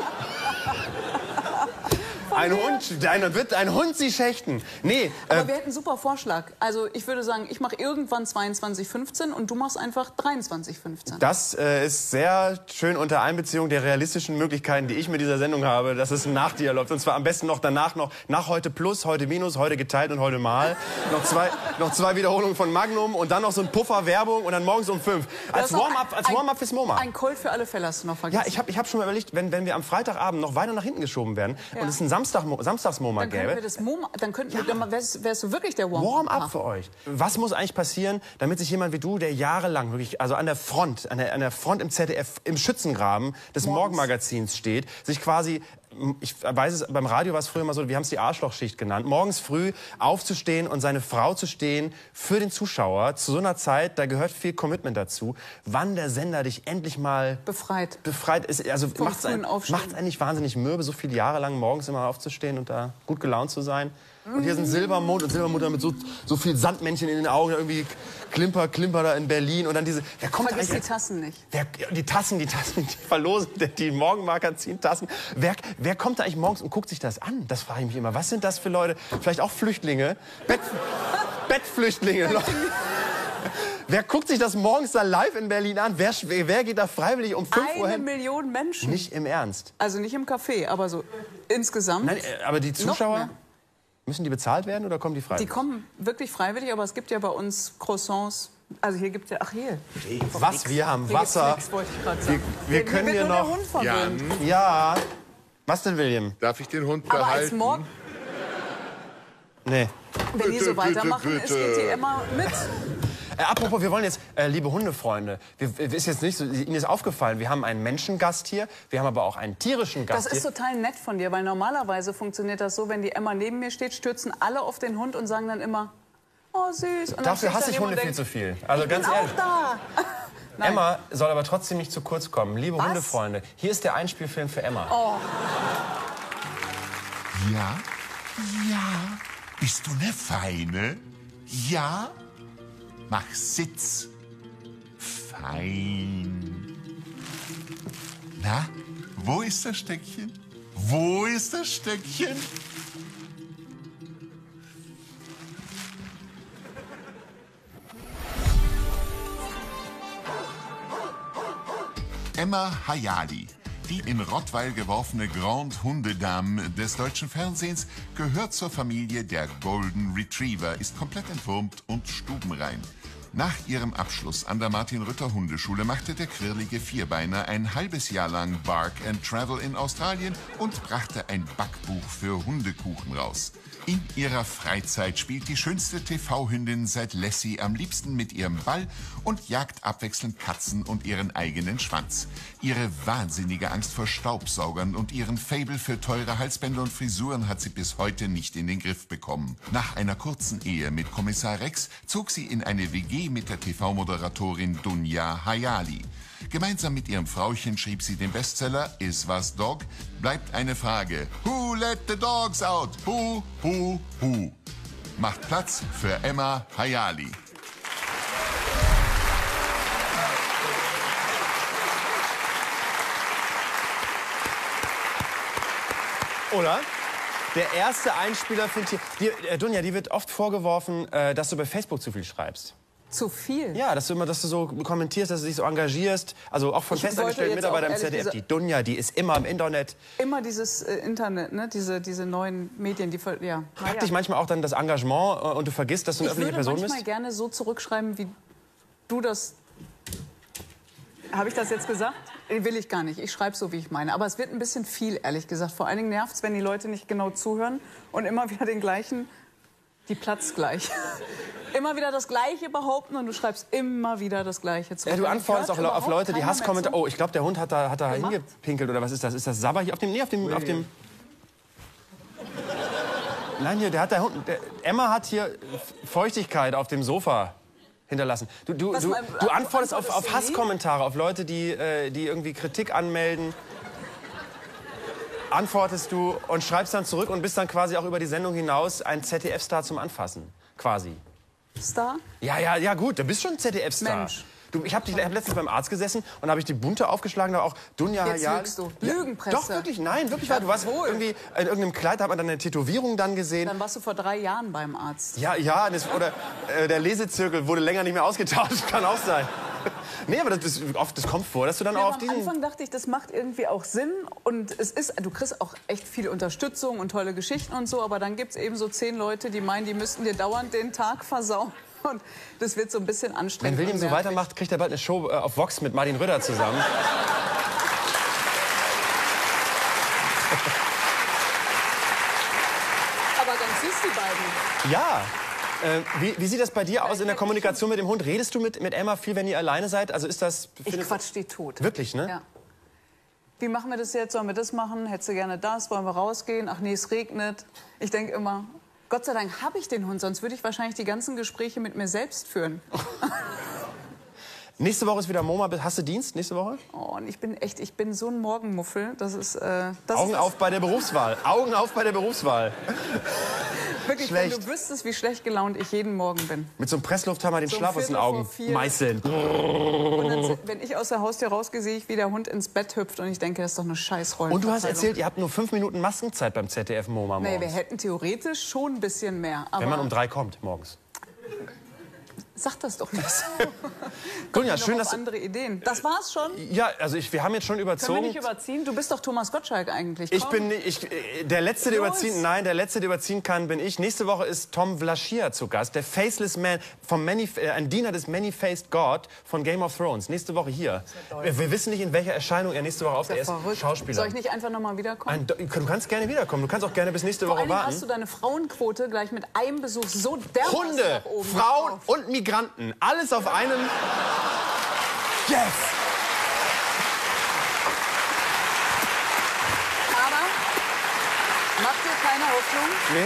Wird ein Hund sie schächten? Nee. Aber wir hätten einen super Vorschlag. Also ich würde sagen, ich mache irgendwann 22:15 und du machst einfach 23:15. Das ist sehr schön unter Einbeziehung der realistischen Möglichkeiten, die ich mit dieser Sendung habe, dass es nach dir läuft. Und zwar am besten noch danach nach heute plus, heute minus, heute geteilt und heute mal. noch zwei Wiederholungen von Magnum und dann noch so ein Puffer Werbung und dann morgens um 5. Als Warm-up fürs MoMA. Ein Colt für alle Fälle hast du noch vergessen. Ja, ich hab schon mal überlegt, wenn wir am Freitagabend noch weiter nach hinten geschoben werden und es ein Samstags-MoMA gäbe. Dann wärst du wirklich der Warm-up. Warm-up für euch. Was muss eigentlich passieren, damit sich jemand wie du, der jahrelang wirklich, also an der Front im ZDF, im Schützengraben des Morgenmagazins steht, sich quasi, ich weiß es, beim Radio war es früher immer so, wir haben es die Arschlochschicht genannt, morgens früh aufzustehen und seine Frau zu stehen für den Zuschauer, zu so einer Zeit, da gehört viel Commitment dazu, wann der Sender dich endlich mal befreit ist, also macht's eigentlich wahnsinnig mürbe, so viele Jahre lang morgens immer aufzustehen und da gut gelaunt zu sein. Und hier ist ein Silbermond und Silbermond mit so viel Sandmännchen in den Augen, irgendwie Klimper da in Berlin. Und dann diese. Wer kommt Vergiss eigentlich? die Tassen nicht. Die Tassen, die verlosen, die Morgenmarker ziehen Tassen. Wer kommt da eigentlich morgens und guckt sich das an? Das frage ich mich immer. Was sind das für Leute? Vielleicht auch Flüchtlinge? Bettflüchtlinge. Wer guckt sich das morgens da live in Berlin an? Wer geht da freiwillig um 5 Uhr hin? 1 Million Menschen. Nicht im Ernst. Also nicht im Café, aber so insgesamt. Nein, aber die Zuschauer, müssen die bezahlt werden oder kommen die freiwillig? Die kommen wirklich freiwillig, aber es gibt ja bei uns Croissants. Also hier gibt es ja, ach hier. Was? Wir haben Wasser. Nix, wollte ich gerade sagen. Wir können hier noch. Der Hund verwöhnt. Ja. Was denn, William? Darf ich den Hund Aber behalten? als Morgen, Nee. wenn die so weitermachen, es geht die Emma mit. Apropos, wir wollen jetzt, liebe Hundefreunde, ist jetzt nicht so, Ihnen ist aufgefallen, wir haben einen Menschengast hier, wir haben aber auch einen tierischen Gast Das ist total nett von dir, weil normalerweise funktioniert das so, wenn die Emma neben mir steht, stürzen alle auf den Hund und sagen dann immer, oh süß. Und Dafür hasse ich Hunde viel zu viel. Also ganz bin ehrlich. auch da. Emma soll aber trotzdem nicht zu kurz kommen. Liebe Was? Hundefreunde, hier ist der Einspielfilm für Emma. Oh. Ja? Ja? Bist du eine Feine? Ja? Mach Sitz. Fein. Na, wo ist das Stöckchen? Wo ist das Stöckchen? Emma Hayali. Die in Rottweil geworfene Grande Hundedame des deutschen Fernsehens gehört zur Familie der Golden Retriever, ist komplett entwurmt und stubenrein. Nach ihrem Abschluss an der Martin-Rütter-Hundeschule machte der quirlige Vierbeiner ein halbes Jahr lang Bark and Travel in Australien und brachte ein Backbuch für Hundekuchen raus. In ihrer Freizeit spielt die schönste TV-Hündin seit Lassie am liebsten mit ihrem Ball und jagt abwechselnd Katzen und ihren eigenen Schwanz. Ihre wahnsinnige Angst vor Staubsaugern und ihren Faible für teure Halsbänder und Frisuren hat sie bis heute nicht in den Griff bekommen. Nach einer kurzen Ehe mit Kommissar Rex zog sie in eine WG mit der TV-Moderatorin Dunja Hayali. Gemeinsam mit ihrem Frauchen schrieb sie den Bestseller Is was Dog? Bleibt eine Frage. Who let the dogs out? Who, who, who? Macht Platz für Emma Hayali. Oder? Der erste Einspieler findet hier. Dunja, die wird oft vorgeworfen, dass du bei Facebook zu viel schreibst. Zu viel? Ja, dass du so kommentierst, dass du dich so engagierst. Also auch von festangestellten Mitarbeitern im ZDF. Die Dunja, die ist immer im Internet. Immer dieses Internet, ne? Diese neuen Medien, die ja. Packt dich manchmal auch dann das Engagement und du vergisst, dass du eine öffentliche Person bist? Ich würde manchmal gerne so zurückschreiben, wie du das... Habe ich das jetzt gesagt? Will ich gar nicht. Ich schreibe so, wie ich meine. Aber es wird ein bisschen viel, ehrlich gesagt. Vor allen Dingen nervt es, wenn die Leute nicht genau zuhören und immer wieder den gleichen... Die Platz gleich. Immer wieder das Gleiche behaupten und du schreibst immer wieder das Gleiche zu. Ja, du antwortest auch auf Leute, die Hasskommentare. Oh, ich glaube, der Hund hat da hingepinkelt oder was ist das? Ist das Sabber hier auf dem? Nee, auf dem. Nein, hier, Emma hat hier Feuchtigkeit auf dem Sofa hinterlassen. Du antwortest auf Hasskommentare, auf Leute, die irgendwie Kritik anmelden. Antwortest du und schreibst dann zurück und bist dann quasi auch über die Sendung hinaus ein ZDF-Star zum Anfassen, quasi. Star? Ja, gut, du bist schon ein ZDF-Star. Mensch. Ich hab letztens beim Arzt gesessen und habe ich die Bunte aufgeschlagen, da auch Dunja Hayali. Jetzt lügst du. Lügenpresse. Doch, wirklich, nein, wirklich wahr. Du warst irgendwie in irgendeinem Kleid, hat man dann eine Tätowierung dann gesehen. Dann warst du vor 3 Jahren beim Arzt. Ja, oder der Lesezirkel wurde länger nicht mehr ausgetauscht, kann auch sein. Nee, aber das kommt vor, dass du dann auch auf diesen... Am Anfang dachte ich, das macht irgendwie auch Sinn und du kriegst auch echt viel Unterstützung und tolle Geschichten und so, aber dann gibt es eben so 10 Leute, die meinen, die müssten dir dauernd den Tag versauen und das wird so ein bisschen anstrengend. Wenn William so weitermacht, kriegt er bald eine Show auf Vox mit Martin Rütter zusammen. Aber ganz süß, die beiden. Ja. Wie sieht das bei dir aus in der Kommunikation mit dem Hund? Redest du mit Emma viel, wenn ihr alleine seid? Also ist das... Ich quatsch die tot. Wirklich, ne? Ja. Wie machen wir das jetzt? Sollen wir das machen? Hättest du gerne das? Wollen wir rausgehen? Ach nee, es regnet. Ich denke immer, Gott sei Dank habe ich den Hund, sonst würde ich wahrscheinlich die ganzen Gespräche mit mir selbst führen. Nächste Woche ist wieder MoMA. Hast du Dienst nächste Woche? Oh, und ich bin so ein Morgenmuffel. Das ist... Augen auf bei der Berufswahl. Augen auf bei der Berufswahl. Wirklich, schlecht. wenn du wüsstest, wie schlecht gelaunt ich jeden Morgen bin. Mit so einem Presslufthammer den So Schlaf aus den Augen 3:45. meißeln. Und dann, wenn ich aus der Haustür rausgehe, sehe ich, wie der Hund ins Bett hüpft und ich denke, das ist doch eine Scheißrolle. Und du hast erzählt, ihr habt nur 5 Minuten Maskenzeit beim ZDF MoMA morgens. Nee, wir hätten theoretisch schon ein bisschen mehr. Aber wenn man um 3 kommt morgens. sag das doch nicht so. Dunja, Schön, schön, dass dass andere Ideen. Das war's schon? Ja, also wir haben jetzt schon überzogen. Können wir nicht überziehen? Du bist doch Thomas Gottschalk eigentlich. Ich Komm. bin nicht, der Letzte, der Los. überziehen, nein, der Letzte, der überziehen kann, bin ich. Nächste Woche ist Tom Vlaschia zu Gast, der Faceless Man, ein Diener des Many-Faced God von Game of Thrones. Nächste Woche hier. Wir wissen nicht, in welcher Erscheinung er nächste Woche auftritt. Er ist Schauspieler. Soll ich nicht einfach noch mal wiederkommen? Du kannst gerne wiederkommen. Du kannst auch gerne bis nächste Vor Woche allen Dingen warten. hast du deine Frauenquote gleich mit einem Besuch so dermaßen Hunde, nach oben Frauen geschraubt. und Migranten. Alles auf einem. Yes! Aber mach dir keine Hoffnung. Nee?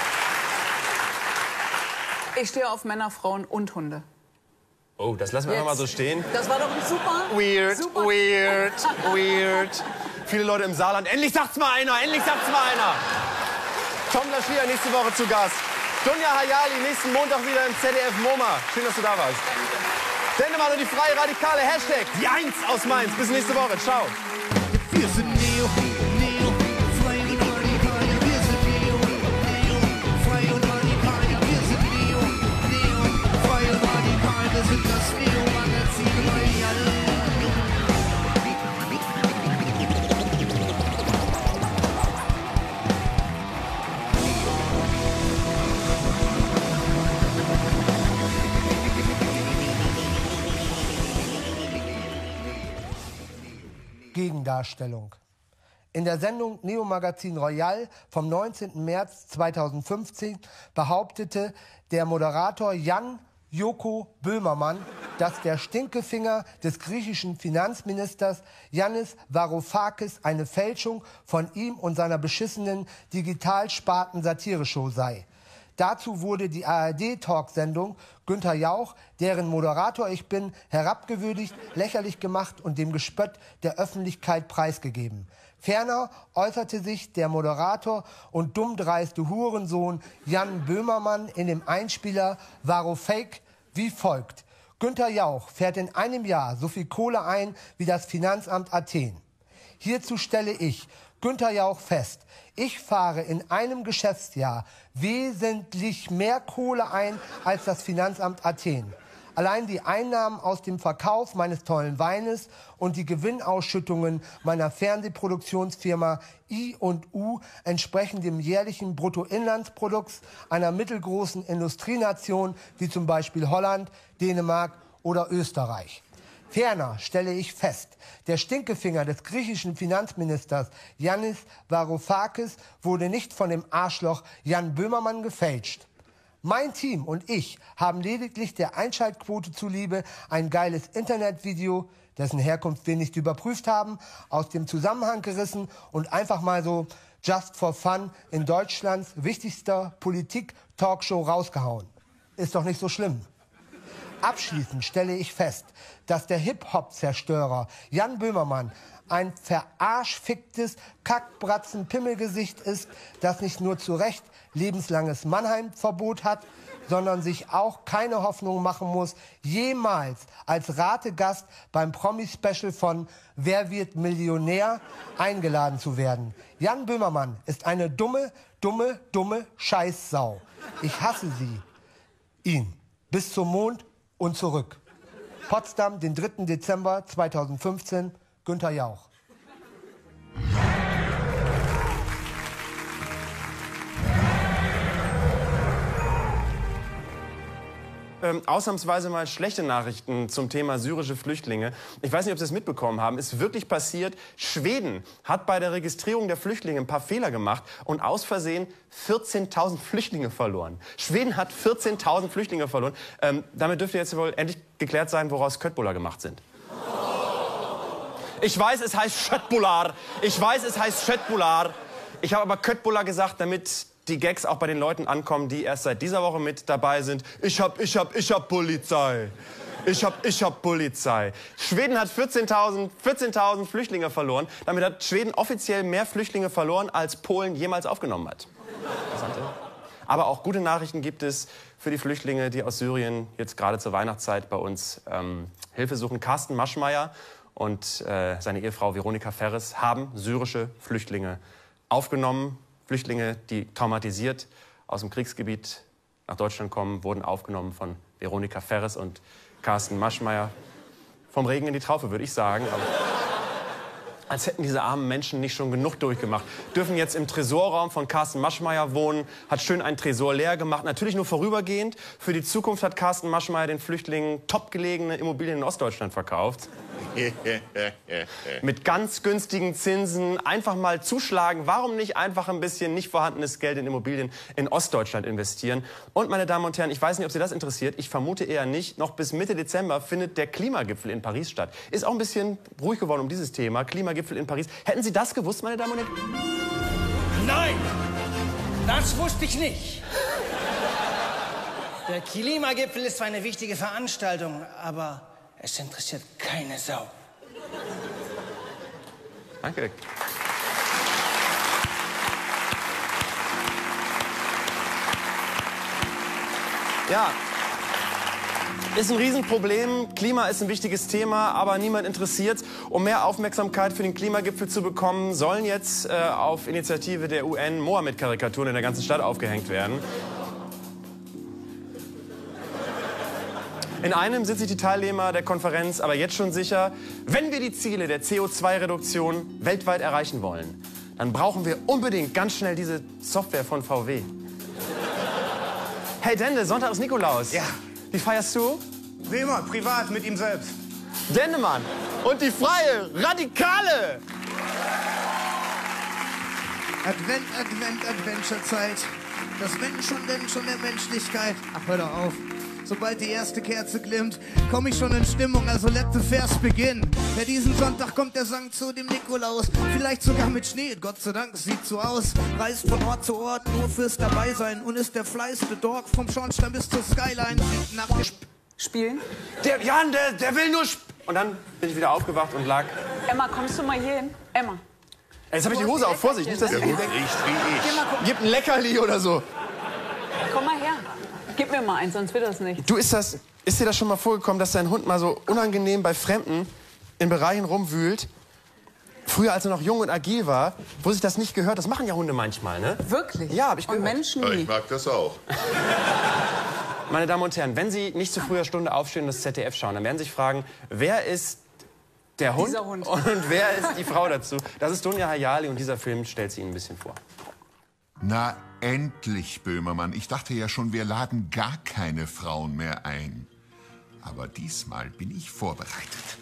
Ich stehe auf Männer, Frauen und Hunde. Oh, das lassen wir einfach mal so stehen. Das war doch super. Weird, Super. weird, weird. Viele Leute im Saarland. Endlich sagt's mal einer, endlich sagt's mal einer. Tom Vlaschia nächste Woche zu Gast. Dunja Hayali nächsten Montag wieder im ZDF MoMA. Schön, dass du da warst. Sendemann und die Freie Radikale. Hashtag die 1 aus Mainz. Bis nächste Woche. Ciao. Wir sind Neo, Freie Radikale. Wir sind Neo, Freie Radikale. Wir sind Neo, Freie Radikale. Wir sind das Neo-Magazin Royal. Gegendarstellung. In der Sendung Neo Magazin Royal vom 19. März 2015 behauptete der Moderator Jan Joko Böhmermann, dass der Stinkefinger des griechischen Finanzministers Yannis Varoufakis eine Fälschung von ihm und seiner beschissenen Digitalsparten-Satireshow sei. Dazu wurde die ARD-Talksendung Günther Jauch, deren Moderator ich bin, herabgewürdigt, lächerlich gemacht und dem Gespött der Öffentlichkeit preisgegeben. Ferner äußerte sich der Moderator und dummdreiste Hurensohn Jan Böhmermann in dem Einspieler Varoufakis wie folgt. Günther Jauch fährt in einem Jahr so viel Kohle ein wie das Finanzamt Athen. Hierzu stelle ich Günther Jauch fest, ich fahre in einem Geschäftsjahr wesentlich mehr Kohle ein als das Finanzamt Athen. Allein die Einnahmen aus dem Verkauf meines tollen Weines und die Gewinnausschüttungen meiner Fernsehproduktionsfirma I&U entsprechen dem jährlichen Bruttoinlandsprodukt einer mittelgroßen Industrienation wie zum Beispiel Holland, Dänemark oder Österreich. Ferner stelle ich fest, der Stinkefinger des griechischen Finanzministers Yannis Varoufakis wurde nicht von dem Arschloch Jan Böhmermann gefälscht. Mein Team und ich haben lediglich der Einschaltquote zuliebe ein geiles Internetvideo, dessen Herkunft wir nicht überprüft haben, aus dem Zusammenhang gerissen und einfach mal so just for fun in Deutschlands wichtigster Politik-Talkshow rausgehauen. Ist doch nicht so schlimm. Abschließend stelle ich fest, dass der Hip-Hop-Zerstörer Jan Böhmermann ein verarschficktes Kackbratzen-Pimmelgesicht ist, das nicht nur zu Recht lebenslanges Mannheim-Verbot hat, sondern sich auch keine Hoffnung machen muss, jemals als Rategast beim Promi-Special von Wer wird Millionär eingeladen zu werden. Jan Böhmermann ist eine dumme Scheißsau. Ich hasse ihn. Bis zum Mond und zurück. Potsdam, den 3. Dezember 2015, Günther Jauch. Ausnahmsweise mal schlechte Nachrichten zum Thema syrische Flüchtlinge. Ich weiß nicht, ob Sie es mitbekommen haben. Ist wirklich passiert. Schweden hat bei der Registrierung der Flüchtlinge ein paar Fehler gemacht und aus Versehen 14.000 Flüchtlinge verloren. Schweden hat 14.000 Flüchtlinge verloren. Damit dürfte jetzt wohl endlich geklärt sein, woraus Köttbullar gemacht sind. Ich weiß, es heißt Schöttbullar. Ich weiß, es heißt Schöttbullar. Ich habe aber Köttbullar gesagt, damit die Gags auch bei den Leuten ankommen, die erst seit dieser Woche mit dabei sind. Ich hab Polizei. Ich hab Polizei. Schweden hat 14.000 Flüchtlinge verloren. Damit hat Schweden offiziell mehr Flüchtlinge verloren, als Polen jemals aufgenommen hat. Aber auch gute Nachrichten gibt es für die Flüchtlinge, die aus Syrien jetzt gerade zur Weihnachtszeit bei uns Hilfe suchen. Carsten Maschmeyer und seine Ehefrau Veronika Ferres haben syrische Flüchtlinge aufgenommen. Flüchtlinge, die traumatisiert aus dem Kriegsgebiet nach Deutschland kommen, wurden aufgenommen von Veronika Ferres und Carsten Maschmeyer. Vom Regen in die Traufe, würde ich sagen. Aber als hätten diese armen Menschen nicht schon genug durchgemacht. Dürfen jetzt im Tresorraum von Carsten Maschmeyer wohnen, hat schön einen Tresor leer gemacht. Natürlich nur vorübergehend. Für die Zukunft hat Carsten Maschmeyer den Flüchtlingen topgelegene Immobilien in Ostdeutschland verkauft. Mit ganz günstigen Zinsen einfach mal zuschlagen. Warum nicht einfach ein bisschen nicht vorhandenes Geld in Immobilien in Ostdeutschland investieren? Und meine Damen und Herren, ich weiß nicht, ob Sie das interessiert. Ich vermute eher nicht. Noch bis Mitte Dezember findet der Klimagipfel in Paris statt. Ist auch ein bisschen ruhig geworden um dieses Thema. Klimagipfel in Paris. Hätten Sie das gewusst, meine Damen und Herren? Nein, das wusste ich nicht. Der Klimagipfel ist zwar eine wichtige Veranstaltung, aber es interessiert keine Sau. Danke. Ja, ist ein Riesenproblem. Klima ist ein wichtiges Thema, aber niemand interessiert. Um mehr Aufmerksamkeit für den Klimagipfel zu bekommen, sollen jetzt auf Initiative der UN Mohammed-Karikaturen in der ganzen Stadt aufgehängt werden. In einem sind sich die Teilnehmer der Konferenz aber jetzt schon sicher, wenn wir die Ziele der CO2-Reduktion weltweit erreichen wollen, dann brauchen wir unbedingt ganz schnell diese Software von VW. Hey Dende, Sonntag ist Nikolaus. Ja. Wie feierst du? Wie immer, privat mit ihm selbst. Dendemann und die freie Radikale. Advent, Advent, Adventure-Zeit. Das Menschen der Menschlichkeit. Ach, hör doch auf. Sobald die erste Kerze glimmt, komme ich schon in Stimmung, also let the Vers beginnen. Ja, diesen Sonntag kommt der Sang zu dem Nikolaus, vielleicht sogar mit Schnee, Gott sei Dank, es sieht so aus. Reist von Ort zu Ort, nur fürs Dabeisein und ist der fleißige Dog vom Schornstein bis zur Skyline. Nach dem Spielen? Der Jan, der will nur Und dann bin ich wieder aufgewacht und lag... Emma, kommst du mal hier hin? Emma. Jetzt habe ich die Hose auf, Vorsicht, nicht, dass ihr denkt, gib ein Leckerli oder so. Komm mal her. Gib mir mal eins, sonst wird das nicht. Du, ist dir das schon mal vorgekommen, dass dein Hund mal so unangenehm bei Fremden in Bereichen rumwühlt? Früher, als er noch jung und agil war, wo sich das nicht gehört. Das machen ja Hunde manchmal, ne? Wirklich? Ja, hab ich gehört. Und Menschen nie. Ich mag das auch. Meine Damen und Herren, wenn Sie nicht zu früher Stunde aufstehen und das ZDF schauen, dann werden Sie sich fragen, wer ist der Hund, Hund und wer ist die Frau dazu? Das ist Dunja Hayali und dieser Film stellt sie Ihnen ein bisschen vor. Na, endlich, Böhmermann. Ich dachte ja schon, wir laden gar keine Frauen mehr ein. Aber diesmal bin ich vorbereitet.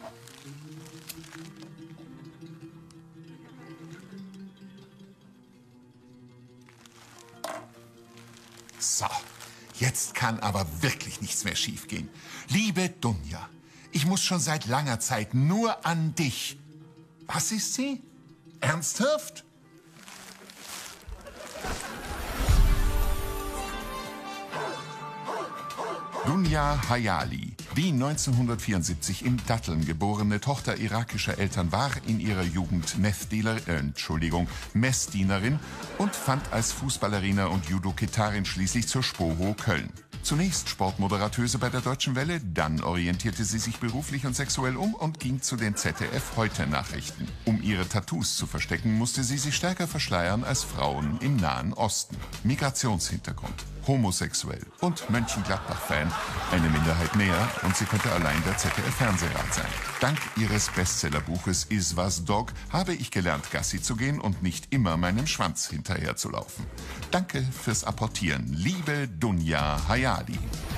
So, jetzt kann aber wirklich nichts mehr schiefgehen. Liebe Dunja, ich muss schon seit langer Zeit nur an dich. Was ist sie? Ernsthaft? Dunja Hayali, die 1974 in Datteln geborene Tochter irakischer Eltern, war in ihrer Jugend Messdienerin und fand als Fußballerina und Judo-Ketarin schließlich zur Spoho Köln. Zunächst Sportmoderatöse bei der Deutschen Welle, dann orientierte sie sich beruflich und sexuell um und ging zu den ZDF-Heute-Nachrichten. Um ihre Tattoos zu verstecken, musste sie sich stärker verschleiern als Frauen im Nahen Osten. Migrationshintergrund, homosexuell und Mönchengladbach-Fan, eine Minderheit mehr und sie könnte allein der ZDF-Fernsehrat sein. Dank ihres Bestsellerbuches Is was Dog habe ich gelernt, Gassi zu gehen und nicht immer meinem Schwanz hinterherzulaufen. Danke fürs Apportieren, liebe Dunja Hayali.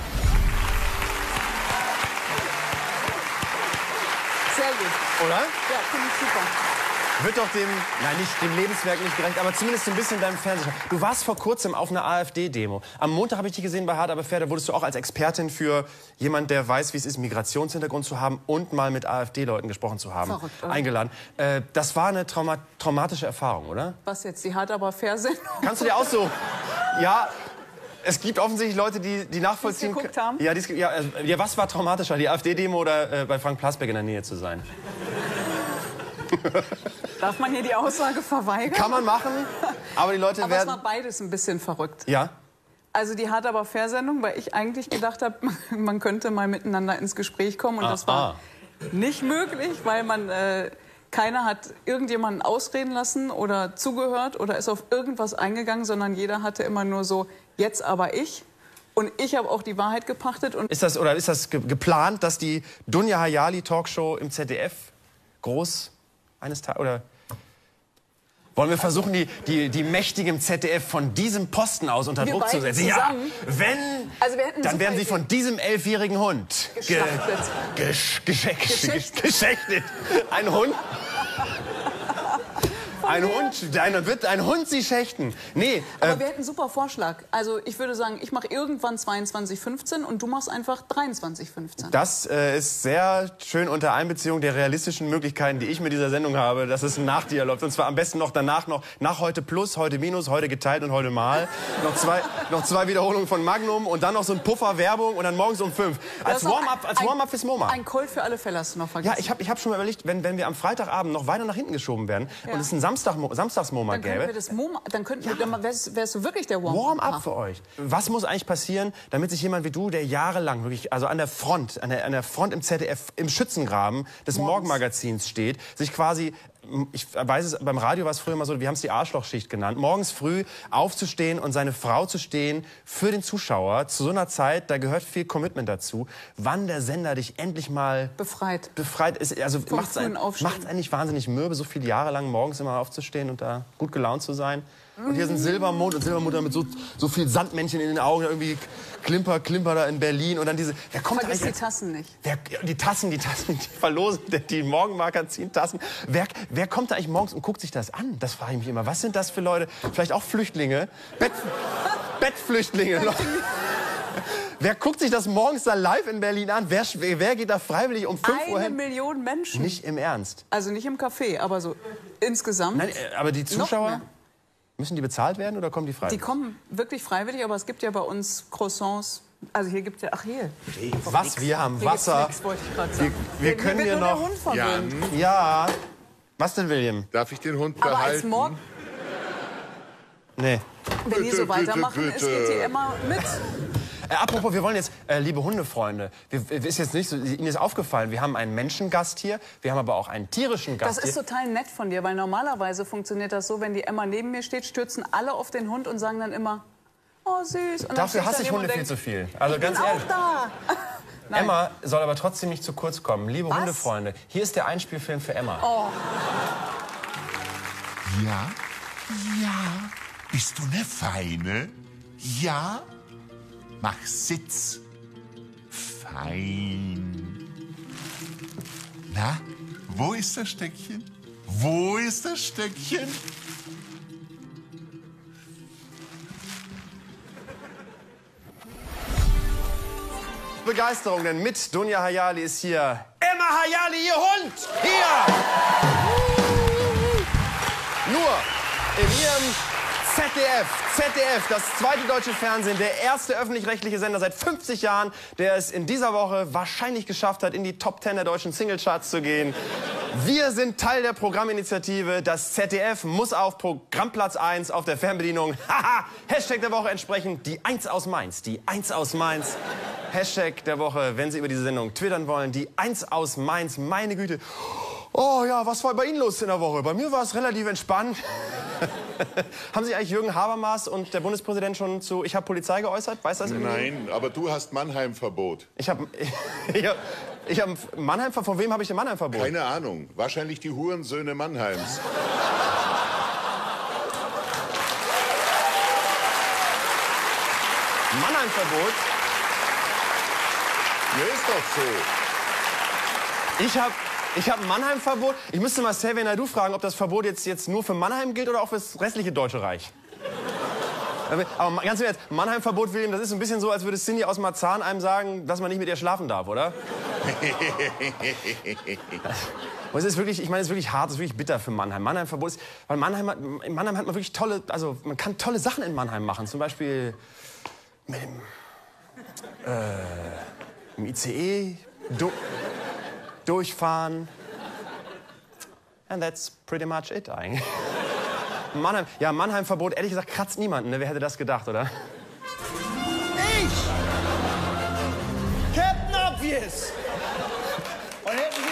Sehr gut. Oder? Ja, finde ich super. Wird doch dem Lebenswerk nicht gerecht, aber zumindest ein bisschen deinem Fernsehen. Du warst vor kurzem auf einer AfD-Demo. Am Montag habe ich dich gesehen bei Hart aber fair. Da wurdest du auch als Expertin für jemand, der weiß, wie es ist, Migrationshintergrund zu haben und mal mit AfD-Leuten gesprochen zu haben, Verrückt, oder? eingeladen. Das war eine traumatische Erfahrung, oder? Was jetzt, die Hart aber fair sind? Kannst du dir aussuchen? Ja, es gibt offensichtlich Leute, die nachvollziehen... Die es geguckt haben? Ja, was war traumatischer, die AfD-Demo oder bei Frank Plasberg in der Nähe zu sein? Darf man hier die Aussage verweigern? Kann man machen, aber die Leute aber werden... es war beides ein bisschen verrückt. Ja? Also die Hart aber Fair-Sendung, weil ich eigentlich gedacht habe, man könnte mal miteinander ins Gespräch kommen. Und das war nicht möglich, weil man... keiner hat irgendjemanden ausreden lassen oder zugehört oder ist auf irgendwas eingegangen, sondern jeder hatte immer nur so, jetzt aber ich. Und ich habe auch die Wahrheit gepachtet. Und ist das geplant, dass die Dunja Hayali Talkshow im ZDF groß eines Tages... Oder wollen wir versuchen, die Mächtigen im ZDF von diesem Posten aus unter Druck zu setzen? Ja, wenn, dann werden sie von diesem 11-jährigen Hund geschächtet. Ein Hund? Dann wird ein Hund sie schächten. Nee, aber wir hätten einen super Vorschlag. Also ich würde sagen, ich mache irgendwann 22:15 und du machst einfach 23:15. Das ist sehr schön unter Einbeziehung der realistischen Möglichkeiten, die ich mit dieser Sendung habe, dass es nach dir läuft. Und zwar am besten noch danach noch nach heute plus, heute minus, heute geteilt und heute mal. noch zwei Wiederholungen von Magnum und dann noch so ein Puffer Werbung und dann morgens um 5. Als Warm-up fürs MoMA. Ein Cold für alle Fälle hast du noch vergessen. Ja, ich hab schon mal überlegt, wenn wir am Freitagabend noch weiter nach hinten geschoben werden und es ein Samstags-MoMA gäbe. Dann wärst du wirklich der Warm-up. Warm-up für euch. Was muss eigentlich passieren, damit sich jemand wie du, der jahrelang wirklich, also an der Front im ZDF, im Schützengraben des Morgenmagazins steht, sich quasi, ich weiß es, beim Radio war es früher immer so, wir haben es die Arschlochschicht genannt, morgens früh aufzustehen und seine Frau zu stehen für den Zuschauer zu so einer Zeit, da gehört viel Commitment dazu, wann der Sender dich endlich mal befreit ist. Also macht es eigentlich wahnsinnig mürbe, so viele Jahre lang morgens immer aufzustehen und da gut gelaunt zu sein. Und hier ist ein Silbermond und Silbermutter mit so viel Sandmännchen in den Augen, irgendwie Klimper da in Berlin und dann diese... Vergiss die Tassen nicht. Die Tassen, die verlosen, die Morgenmagazin-Tassen. Wer kommt da eigentlich morgens und guckt sich das an? Das frage ich mich immer. Was sind das für Leute? Vielleicht auch Flüchtlinge? Bettflüchtlinge. Wer guckt sich das morgens da live in Berlin an? Wer geht da freiwillig um 5 Uhr hin? 1 Million Menschen. Nicht im Ernst. Also nicht im Café, aber so insgesamt. Nein, aber die Zuschauer... Müssen die bezahlt werden oder kommen die freiwillig? Die kommen wirklich freiwillig, aber es gibt ja bei uns Croissants. Also hier gibt es ja... Ach, hier. Was? Wir haben Wasser. Nix, wollte ich gerade sagen. Wir können hier noch... Ja. Was denn, William? Darf ich den Hund aber behalten? als Morgen... Nee. Wenn die so weitermachen, ist geht immer mit. Apropos, wir wollen jetzt, liebe Hundefreunde, ist jetzt nicht so, Ihnen ist aufgefallen, wir haben einen Menschengast hier, wir haben aber auch einen tierischen Gast hier. Das ist total nett von dir, weil normalerweise funktioniert das so, wenn die Emma neben mir steht, stürzen alle auf den Hund und sagen dann immer, oh süß. Und dafür hasse ich Hunde viel zu viel. Also ganz ehrlich. Auch da. Emma soll aber trotzdem nicht zu kurz kommen. Liebe Hundefreunde, hier ist der Einspielfilm für Emma. Oh. Ja? Ja? Bist du eine Feine? Ja? Mach Sitz. Fein. Na, wo ist das Stöckchen? Wo ist das Stöckchen? Begeisterung, denn mit Dunja Hayali ist hier Emma Hayali, ihr Hund! Hier! Nur in ihrem ZDF, das zweite deutsche Fernsehen, der erste öffentlich-rechtliche Sender seit 50 Jahren, der es in dieser Woche wahrscheinlich geschafft hat, in die Top 10 der deutschen Singlecharts zu gehen. Wir sind Teil der Programminitiative. Das ZDF muss auf Programmplatz 1 auf der Fernbedienung. Haha! Hashtag der Woche entsprechend die 1 aus Mainz. Die 1 aus Mainz. Hashtag der Woche, wenn Sie über diese Sendung twittern wollen. Die 1 aus Mainz. Meine Güte. Oh ja, was war bei Ihnen los in der Woche? Bei mir war es relativ entspannt. Haben sich eigentlich Jürgen Habermas und der Bundespräsident schon zu Ich habe Polizei geäußert? Weiß das irgendwie? Nein, aber du hast Mannheim-Verbot. Ich hab Mannheim-Verbot? Von wem habe ich denn Mannheim-Verbot? Keine Ahnung. Wahrscheinlich die Hurensöhne Mannheims. Mannheim-Verbot? Ja, ist doch so. Ich hab ein Mannheim-Verbot. Ich müsste mal Xavier Naidoo fragen, ob das Verbot jetzt nur für Mannheim gilt oder auch für das restliche Deutsche Reich. Aber ganz ehrlich, Mannheim-Verbot, William, das ist ein bisschen so, als würde Cindy aus Marzahn einem sagen, dass man nicht mit ihr schlafen darf, oder? Und es ist wirklich, ich meine, es ist wirklich hart, es ist wirklich bitter für Mannheim. Mannheim-Verbot ist, weil in Mannheim hat man wirklich tolle, also man kann tolle Sachen in Mannheim machen. Zum Beispiel mit dem ICE durchfahren. And that's pretty much it eigentlich. Mannheim, ja, Mannheim-Verbot, ehrlich gesagt, kratzt niemanden, ne? Wer hätte das gedacht, oder? Ich! Captain Obvious! Und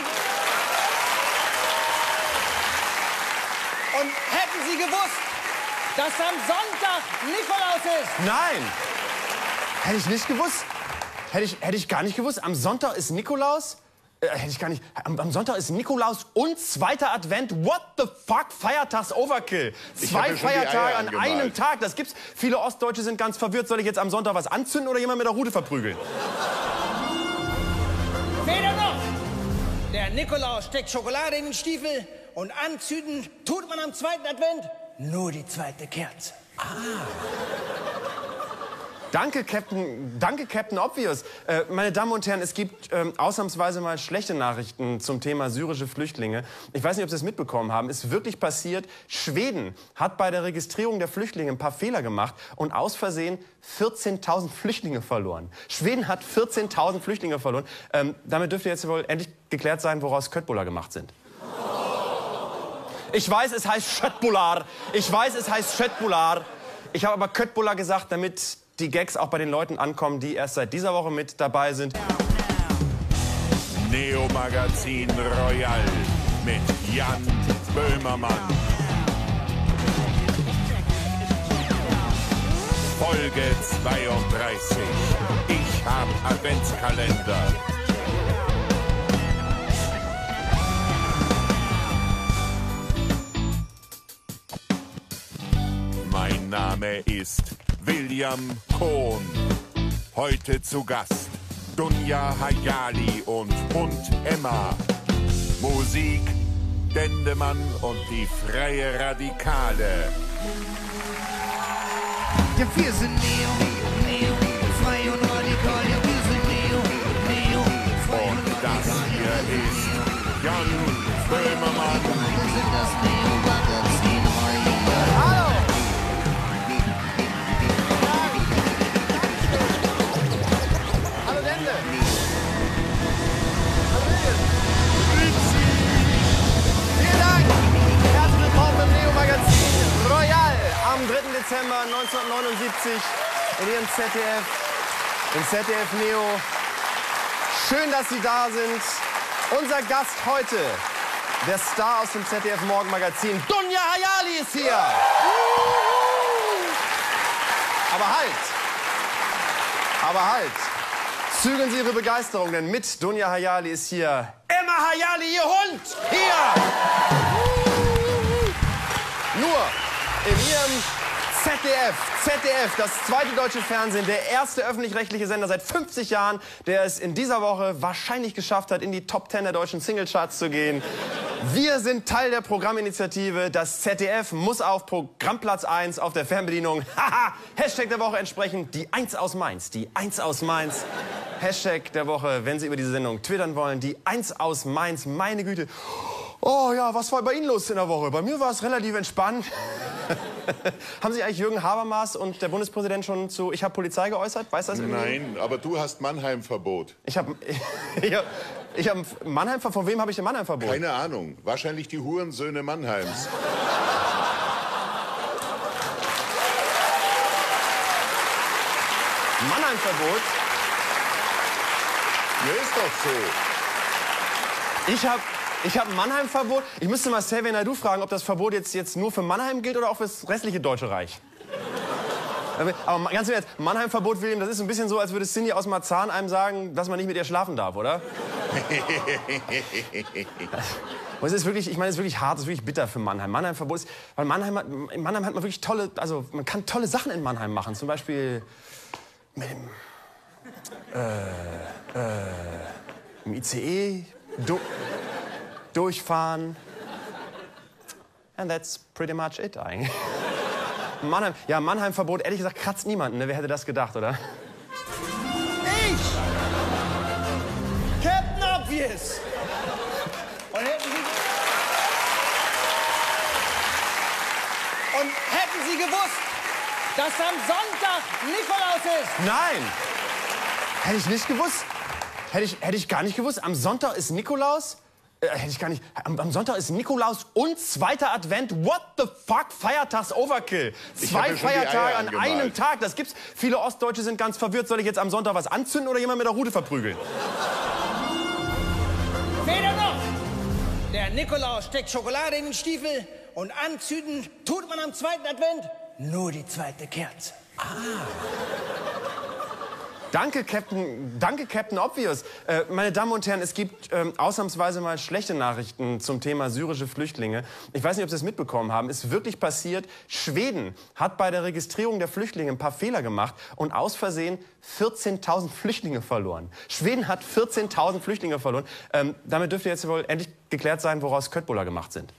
hätten Sie gewusst, dass am Sonntag Nikolaus ist? Nein! Hätte ich nicht gewusst. Hätte ich gar nicht gewusst. Am Sonntag ist Nikolaus? Hätte ich gar nicht. Am Sonntag ist Nikolaus und zweiter Advent. What the fuck? Feiertags-Overkill. 2 Feiertage an einem Tag. Das gibt's. Viele Ostdeutsche sind ganz verwirrt. Soll ich jetzt am Sonntag was anzünden oder jemand mit der Rute verprügeln? Weder noch! Der Nikolaus steckt Schokolade in den Stiefel und anzünden tut man am zweiten Advent nur die zweite Kerze. Ah. Danke, Captain Obvious. Meine Damen und Herren, es gibt ausnahmsweise mal schlechte Nachrichten zum Thema syrische Flüchtlinge. Ich weiß nicht, ob Sie es mitbekommen haben. Ist wirklich passiert. Schweden hat bei der Registrierung der Flüchtlinge ein paar Fehler gemacht und aus Versehen 14.000 Flüchtlinge verloren. Schweden hat 14.000 Flüchtlinge verloren. Damit dürfte jetzt wohl endlich geklärt sein, woraus Köttbullar gemacht sind. Ich weiß, es heißt Schöttbullar. Ich weiß, es heißt Schöttbullar. Ich habe aber Köttbullar gesagt, damit die Gags auch bei den Leuten ankommen, die erst seit dieser Woche mit dabei sind. Neo Magazin Royal mit Jan Böhmermann. Folge 32. Ich hab Adventskalender. Mein Name ist William Kohn. Heute zu Gast Dunja Hayali und Hund Emma. Musik Dendemann und die Freie Radikale. Ja, wir sind Neo, frei und radikal. Ja, wir sind Neo, frei und radikal. Und das hier ist Jan Böhmermann. Wir sind das Neo-Magazin Royal. Hallo! Am 3. Dezember 1979 in Ihrem ZDF, im ZDF Neo. Schön, dass Sie da sind. Unser Gast heute, der Star aus dem ZDF Morgenmagazin, Dunja Hayali ist hier. Aber halt, zügeln Sie Ihre Begeisterung, denn mit Dunja Hayali ist hier Emma Hayali, Ihr Hund, hier. Nur in Ihrem ZDF, das zweite deutsche Fernsehen, der erste öffentlich-rechtliche Sender seit 50 Jahren, der es in dieser Woche wahrscheinlich geschafft hat, in die Top 10 der deutschen Singlecharts zu gehen. Wir sind Teil der Programminitiative. Das ZDF muss auf Programmplatz 1 auf der Fernbedienung. Haha! Hashtag der Woche entsprechend die 1 aus Mainz. Die 1 aus Mainz. Hashtag der Woche, wenn Sie über diese Sendung twittern wollen, die 1 aus Mainz. Meine Güte. Oh ja, was war bei Ihnen los in der Woche? Bei mir war es relativ entspannt. Haben sich eigentlich Jürgen Habermas und der Bundespräsident schon zu Ich hab Polizei geäußert? Weiß das irgendwie? Nein, aber du hast Mannheim-Verbot. Ich hab Mannheim-Verbot? Von wem habe ich denn Mannheim-Verbot? Keine Ahnung. Wahrscheinlich die Hurensöhne Mannheims. Mannheim-Verbot? Ja, ist doch so. Ich hab ein Mannheim-Verbot. Ich müsste mal Xavier Naidoo fragen, ob das Verbot jetzt nur für Mannheim gilt oder auch für das restliche Deutsche Reich. Aber ganz im Ernst, Mannheim-Verbot, William, das ist ein bisschen so, als würde Cindy aus Marzahn einem sagen, dass man nicht mit ihr schlafen darf, oder? Und es ist wirklich, ich meine, es ist wirklich hart, es ist wirklich bitter für Mannheim. Mannheim-Verbot ist, weil in Mannheim hat man wirklich man kann tolle Sachen in Mannheim machen. Zum Beispiel mit dem ICE durchfahren. And that's pretty much it eigentlich. Mannheim-Verbot, ehrlich gesagt, kratzt niemanden, ne? Wer hätte das gedacht, oder? Ich! Captain Obvious! Und hätten Sie gewusst, dass am Sonntag Nikolaus ist? Nein! Hätte ich nicht gewusst. Hätte ich gar nicht gewusst. Am Sonntag ist Nikolaus? Hätte ich gar nicht. Am Sonntag ist Nikolaus und zweiter Advent. What the fuck? Feiertags-Overkill. 2 Feiertage an einem Tag. Das gibt's. Viele Ostdeutsche sind ganz verwirrt. Soll ich jetzt am Sonntag was anzünden oder jemand mit der Rute verprügeln? Weder noch! Der Nikolaus steckt Schokolade in den Stiefel und anzünden tut man am zweiten Advent nur die zweite Kerze. Ah. Danke, Captain Obvious. Meine Damen und Herren, es gibt ausnahmsweise mal schlechte Nachrichten zum Thema syrische Flüchtlinge. Ich weiß nicht, ob Sie es mitbekommen haben. Ist wirklich passiert. Schweden hat bei der Registrierung der Flüchtlinge ein paar Fehler gemacht und aus Versehen 14.000 Flüchtlinge verloren. Schweden hat 14.000 Flüchtlinge verloren. Damit dürfte jetzt wohl endlich geklärt sein, woraus Köttbullar gemacht sind.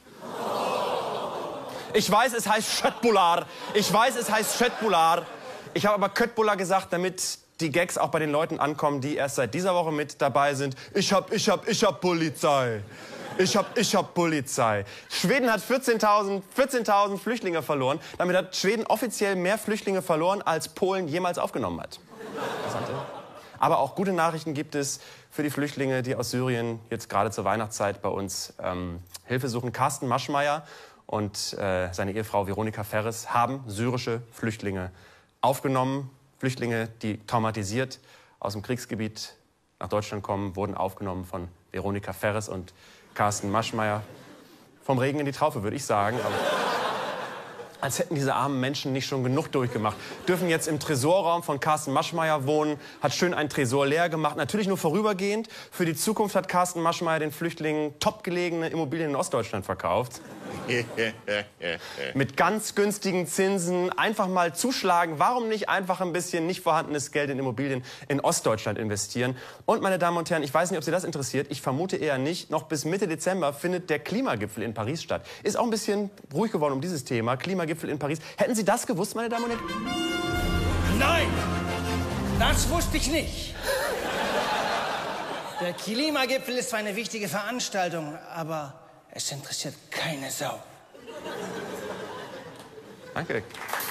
Ich weiß, es heißt Schöttbullar. Ich weiß, es heißt Schöttbullar. Ich habe aber Köttbullar gesagt, damit die Gags auch bei den Leuten ankommen, die erst seit dieser Woche mit dabei sind. Ich hab Polizei. Ich hab Polizei. Schweden hat 14.000 Flüchtlinge verloren. Damit hat Schweden offiziell mehr Flüchtlinge verloren, als Polen jemals aufgenommen hat. Aber auch gute Nachrichten gibt es für die Flüchtlinge, die aus Syrien jetzt gerade zur Weihnachtszeit bei uns Hilfe suchen. Carsten Maschmeyer und seine Ehefrau Veronika Ferres haben syrische Flüchtlinge aufgenommen. Flüchtlinge, die traumatisiert aus dem Kriegsgebiet nach Deutschland kommen, wurden aufgenommen von Veronika Ferres und Carsten Maschmeyer. Vom Regen in die Traufe, würde ich sagen. Aber als hätten diese armen Menschen nicht schon genug durchgemacht. Dürfen jetzt im Tresorraum von Carsten Maschmeyer wohnen, hat schön einen Tresor leer gemacht. Natürlich nur vorübergehend. Für die Zukunft hat Carsten Maschmeyer den Flüchtlingen topgelegene Immobilien in Ostdeutschland verkauft. Mit ganz günstigen Zinsen einfach mal zuschlagen. Warum nicht einfach ein bisschen nicht vorhandenes Geld in Immobilien in Ostdeutschland investieren? Und meine Damen und Herren, ich weiß nicht, ob Sie das interessiert. Ich vermute eher nicht. Noch bis Mitte Dezember findet der Klimagipfel in Paris statt. Ist auch ein bisschen ruhig geworden um dieses Thema. Klimagipfel in Paris. Hätten Sie das gewusst, meine Damen und Herren? Nein, das wusste ich nicht. Der Klimagipfel ist zwar eine wichtige Veranstaltung, aber es interessiert keine Sau. Danke.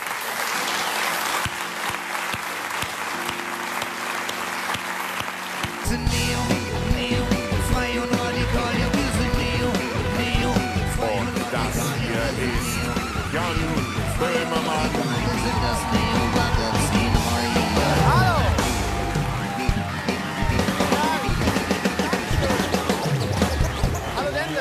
Sind Neo, frei und radikal, ja wir sind Neo, frei und radikal. Das hier ist Jan Böhmermann. Wir sind das Neo-Magazin Royal. Hallo! Hallo Lende!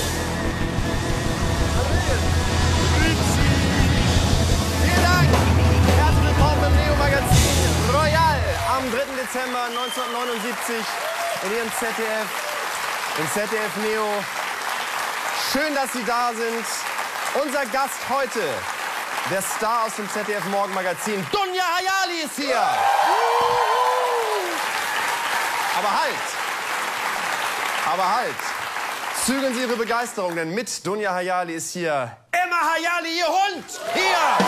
Vielen Dank! Herzlich willkommen im Neo-Magazin Royal am 3. Dezember 1979 in Ihrem ZDF, im ZDF Neo. Schön, dass Sie da sind. Unser Gast heute, der Star aus dem ZDF Morgenmagazin, Dunja Hayali ist hier. Aber halt, zügeln Sie Ihre Begeisterung, denn mit Dunja Hayali ist hier Emma Hayali, Ihr Hund, hier.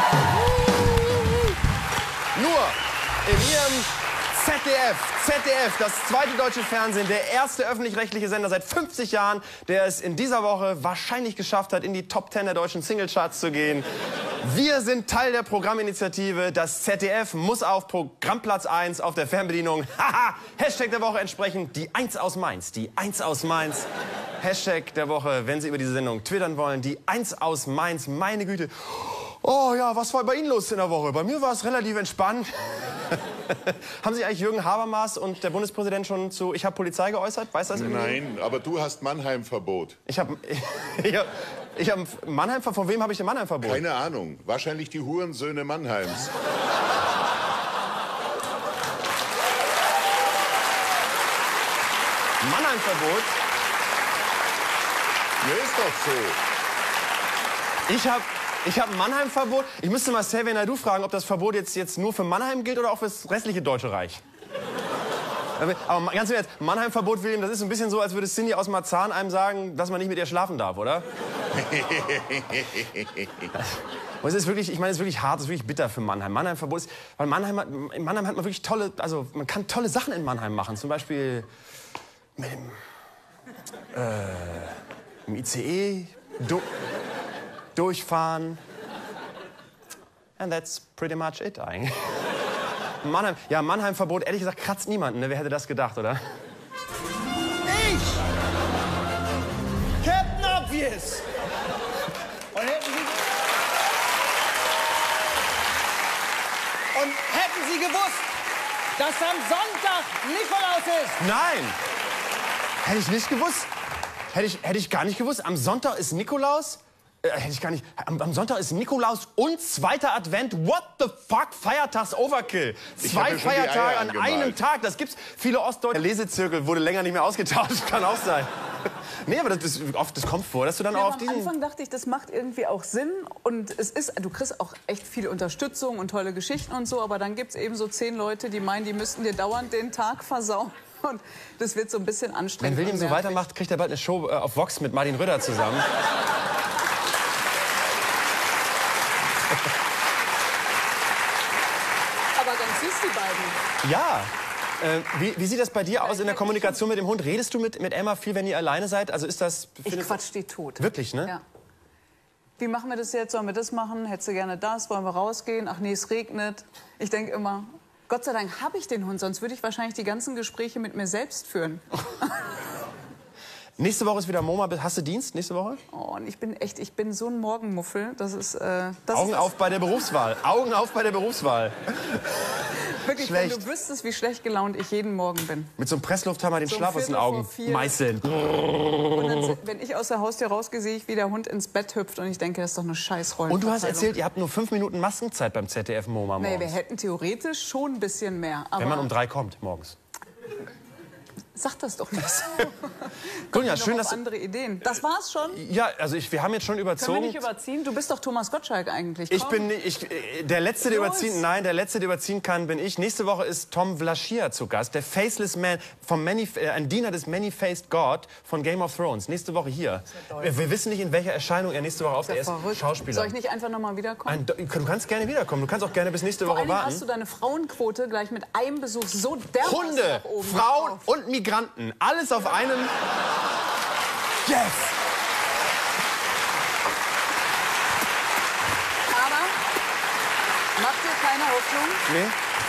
Nur in Ihrem ZDF, das zweite deutsche Fernsehen, der erste öffentlich-rechtliche Sender seit 50 Jahren, der es in dieser Woche wahrscheinlich geschafft hat, in die Top 10 der deutschen Singlecharts zu gehen. Wir sind Teil der Programminitiative. Das ZDF muss auf Programmplatz 1 auf der Fernbedienung. Haha! Hashtag der Woche entsprechend die 1 aus Mainz. Die 1 aus Mainz. Hashtag der Woche, wenn Sie über diese Sendung twittern wollen. Die 1 aus Mainz. Meine Güte. Oh ja, was war bei Ihnen los in der Woche? Bei mir war es relativ entspannt. Haben sich eigentlich Jürgen Habermas und der Bundespräsident schon zu Ich hab Polizei geäußert? Weiß das irgendwie? Nein, aber du hast Mannheim-Verbot. Ich hab Mannheim-Verbot? Von wem habe ich denn Mannheim-Verbot? Keine Ahnung. Wahrscheinlich die Hurensöhne Mannheims. Mannheim-Verbot? Ja, ist doch so. Ich hab ein Mannheim-Verbot. Ich müsste mal Xavier Naidoo fragen, ob das Verbot jetzt nur für Mannheim gilt oder auch für das restliche Deutsche Reich. Aber ganz im Ernst, Mannheim-Verbot, William, das ist ein bisschen so, als würde Cindy aus Marzahn einem sagen, dass man nicht mit ihr schlafen darf, oder? Und es ist wirklich, ich meine, es ist wirklich hart, es ist wirklich bitter für Mannheim. Mannheim-Verbot ist, weil in Mannheim hat man wirklich man kann tolle Sachen in Mannheim machen. Zum Beispiel mit dem ICE durchfahren. And that's pretty much it eigentlich. Mannheim-Verbot, ehrlich gesagt, kratzt niemanden. Ne? Wer hätte das gedacht, oder? ist. Und hätten Sie gewusst, dass am Sonntag Nikolaus ist? Nein! Hätte ich nicht gewusst. Hätte ich gar nicht gewusst. Am Sonntag ist Nikolaus? Hätte ich gar nicht. Am Sonntag ist Nikolaus und zweiter Advent. What the fuck? Feiertags-Overkill. 2 Feiertage an einem Tag. Das gibt's. Viele Ostdeutsche. Der Lesezirkel wurde länger nicht mehr ausgetauscht. Kann auch sein. Nee, aber das kommt vor, dass du dann auch auf diesen... Am Anfang dachte ich, das macht irgendwie auch Sinn. Und es ist, du kriegst auch echt viel Unterstützung und tolle Geschichten und so. Aber dann gibt es eben so 10 Leute, die meinen, die müssten dir dauernd den Tag versauen. Und das wird so ein bisschen anstrengend. Wenn William so weitermacht, kriegt er bald eine Show auf Vox mit Martin Rütter zusammen. Aber ganz süß, die beiden. Ja. Wie sieht das bei dir aus in der Kommunikation mit dem Hund? Redest du mit Emma viel, wenn ihr alleine seid? Also ist das... Ich quatsch die tot. Wirklich, ne? Ja. Wie machen wir das jetzt? Sollen wir das machen? Hättest du gerne das? Wollen wir rausgehen? Ach nee, es regnet. Ich denke immer, Gott sei Dank habe ich den Hund, sonst würde ich wahrscheinlich die ganzen Gespräche mit mir selbst führen. Nächste Woche ist wieder MoMA. Hast du Dienst nächste Woche? Oh, und ich bin so ein Morgenmuffel. Das ist... Augen auf bei der Berufswahl. Augen auf bei der Berufswahl. Wirklich, schlecht. Wenn du wüsstest, wie schlecht gelaunt ich jeden Morgen bin. Mit so einem Presslufthammer den So Schlaf aus den Augen 3:45. meißeln. Und dann, wenn ich aus der Haustür rausgehe, sehe ich, wie der Hund ins Bett hüpft und ich denke, das ist doch eine Scheißrolle. Und du hast erzählt, ihr habt nur 5 Minuten Maskenzeit beim ZDF MoMA morgens. Nee, wir hätten theoretisch schon ein bisschen mehr. Aber wenn man um 3 kommt morgens. Sag das doch nicht so. Dunja, schön, dass du... andere Ideen. Das war's schon? Ja, also wir haben jetzt schon überzogen. Können wir nicht überziehen? Du bist doch Thomas Gottschalk eigentlich. Komm. Der Letzte, der überziehen, nein, der Letzte, der überziehen kann, bin ich. Nächste Woche ist Tom Vlaschia zu Gast, der Faceless Man, ein Diener des Many-Faced God von Game of Thrones. Nächste Woche hier. Wir wissen nicht, in welcher Erscheinung er nächste Woche auftritt. Er ist Schauspieler. Soll ich nicht einfach noch mal wiederkommen? Du kannst gerne wiederkommen. Du kannst auch gerne bis nächste Woche warten. Vor allem hast du deine Frauenquote gleich mit einem Besuch so dermaßen Hunde, nach oben Frauen auf. und Migranten. Alles auf einem... Yes! Aber mach dir keine Hoffnung. Nee?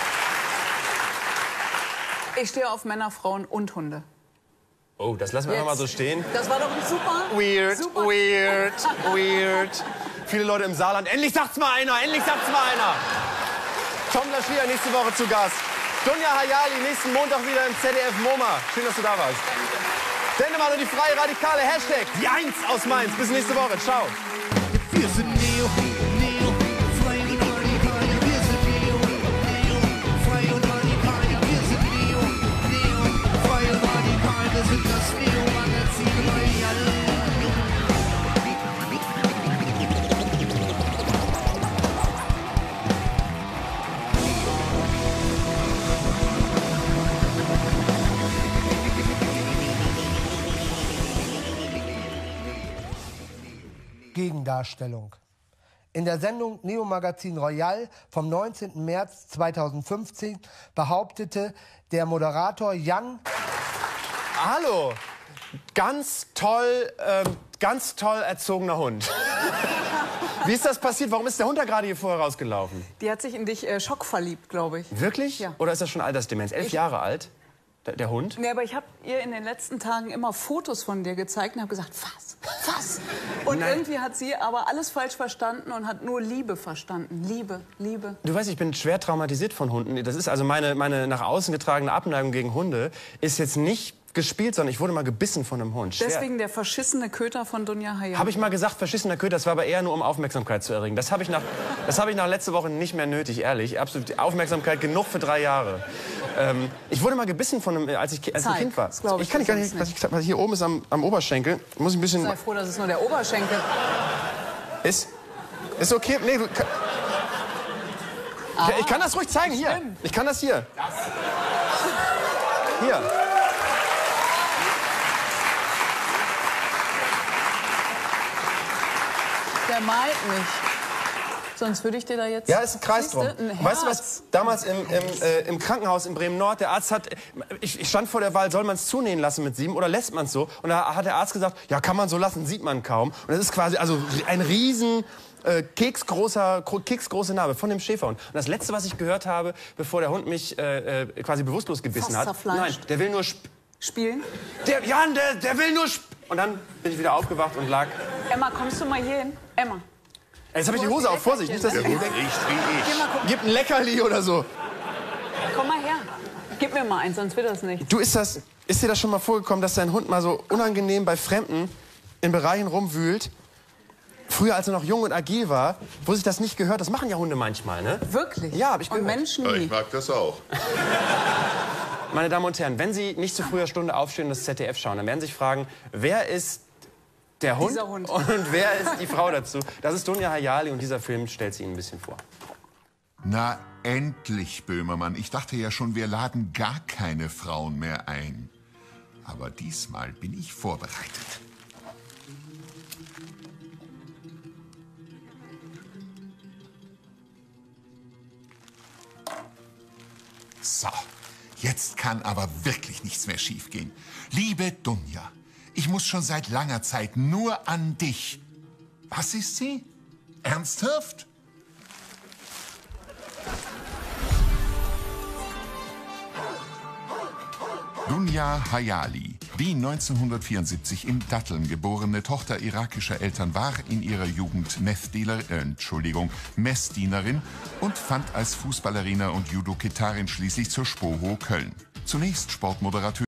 Ich stehe auf Männer, Frauen und Hunde. Oh, das lassen wir einfach mal so stehen. Das war doch ein super... Weird, super. weird. Viele Leute im Saarland. Endlich sagt's mal einer, endlich sagt's mal einer. Tom Vlaschia nächste Woche zu Gast. Dunja Hayali nächsten Montag wieder im ZDF MoMA. Schön, dass du da warst. Dennemann und die Freie Radikale. Hashtag die 1 aus Mainz. Bis nächste Woche. Ciao. Wir sind Neo, frei und radikal. Wir sind Neo, frei und radikal. Wir sind Neo, frei und radikal. Wir sind das Neo-Magazin Royal. Gegendarstellung. In der Sendung Neo-Magazin Royal vom 19. März 2015 behauptete der Moderator Jan... Hallo. Ganz toll erzogener Hund. Wie ist das passiert? Warum ist der Hund da gerade hier vorher rausgelaufen? Die hat sich in dich schockverliebt, glaube ich. Wirklich? Ja. Oder ist das schon Altersdemenz? 11 Jahre alt? Der Hund? Nee, aber ich habe ihr in den letzten Tagen immer Fotos von dir gezeigt und habe gesagt, fass. Und irgendwie hat sie aber alles falsch verstanden und hat nur Liebe verstanden. Liebe. Du weißt, ich bin schwer traumatisiert von Hunden. Das ist also meine nach außen getragene Abneigung gegen Hunde ist jetzt nicht gespielt, sondern ich wurde mal gebissen von einem Hund. Schwer. Deswegen der verschissene Köter von Dunja Hayali. Habe ich mal gesagt, verschissener Köter, das war aber eher nur, um Aufmerksamkeit zu erregen. Das habe ich nach letzter Woche nicht mehr nötig, ehrlich. Absolut Aufmerksamkeit genug für 3 Jahre. Ich wurde mal gebissen von einem, als ich ein Kind war. Ich kann gar nicht, was hier oben ist am Oberschenkel. Muss ich ein bisschen... Sei froh, dass es nur der Oberschenkel ist. Ist okay. Nee, ich kann das ruhig zeigen, hier. Ich kann das hier. Hier. Der malt nicht. Sonst würde ich dir da jetzt... Ja, ist ein Kreis drum. Ein weißt du was? Damals im Krankenhaus in Bremen-Nord, der Arzt hat... Ich stand vor der Wahl, soll man es zunähen lassen mit 7 oder lässt man es so? Und da hat der Arzt gesagt, ja, kann man so lassen, sieht man kaum. Und das ist quasi also ein riesen... keksgroße Narbe von dem Schäferhund. Und das Letzte, was ich gehört habe, bevor der Hund mich quasi bewusstlos gebissen hat... Nein, der will nur... Spielen? Der will nur... Und dann bin ich wieder aufgewacht und lag Emma, kommst du mal hier hin? Emma. Jetzt habe ich die Hose auf, Vorsicht, nicht, dass Der ihr Hund denkt, riecht wie ich. Geh mal gucken. gib ein Leckerli oder so. Komm mal her. Gib mir mal eins, sonst wird das nicht. Du, ist dir das schon mal vorgekommen, dass dein Hund mal so unangenehm bei Fremden in Bereichen rumwühlt? Früher, als er noch jung und agil war, wo sich das nicht gehört, das machen ja Hunde manchmal, ne? Wirklich? Ja, hab ich Und gehört. Menschen Ich nie. mag das auch. Meine Damen und Herren, wenn Sie nicht zu früher Stunde aufstehen und das ZDF schauen, dann werden Sie sich fragen, wer ist der Hund, Dieser Hund. und wer ist die Frau dazu? Das ist Dunja Hayali und dieser Film stellt sie Ihnen ein bisschen vor. Na, endlich, Böhmermann. Ich dachte ja schon, wir laden gar keine Frauen mehr ein. Aber diesmal bin ich vorbereitet. So, jetzt kann aber wirklich nichts mehr schiefgehen. Liebe Dunja, ich muss schon seit langer Zeit nur an dich. Was ist sie? Ernsthaft? Dunja Hayali, die 1974 in Datteln geborene Tochter irakischer Eltern, war in ihrer Jugend Messdienerin und fand als Fußballerina und Judo-Ketarin schließlich zur Spoho Köln. Zunächst Sportmoderateur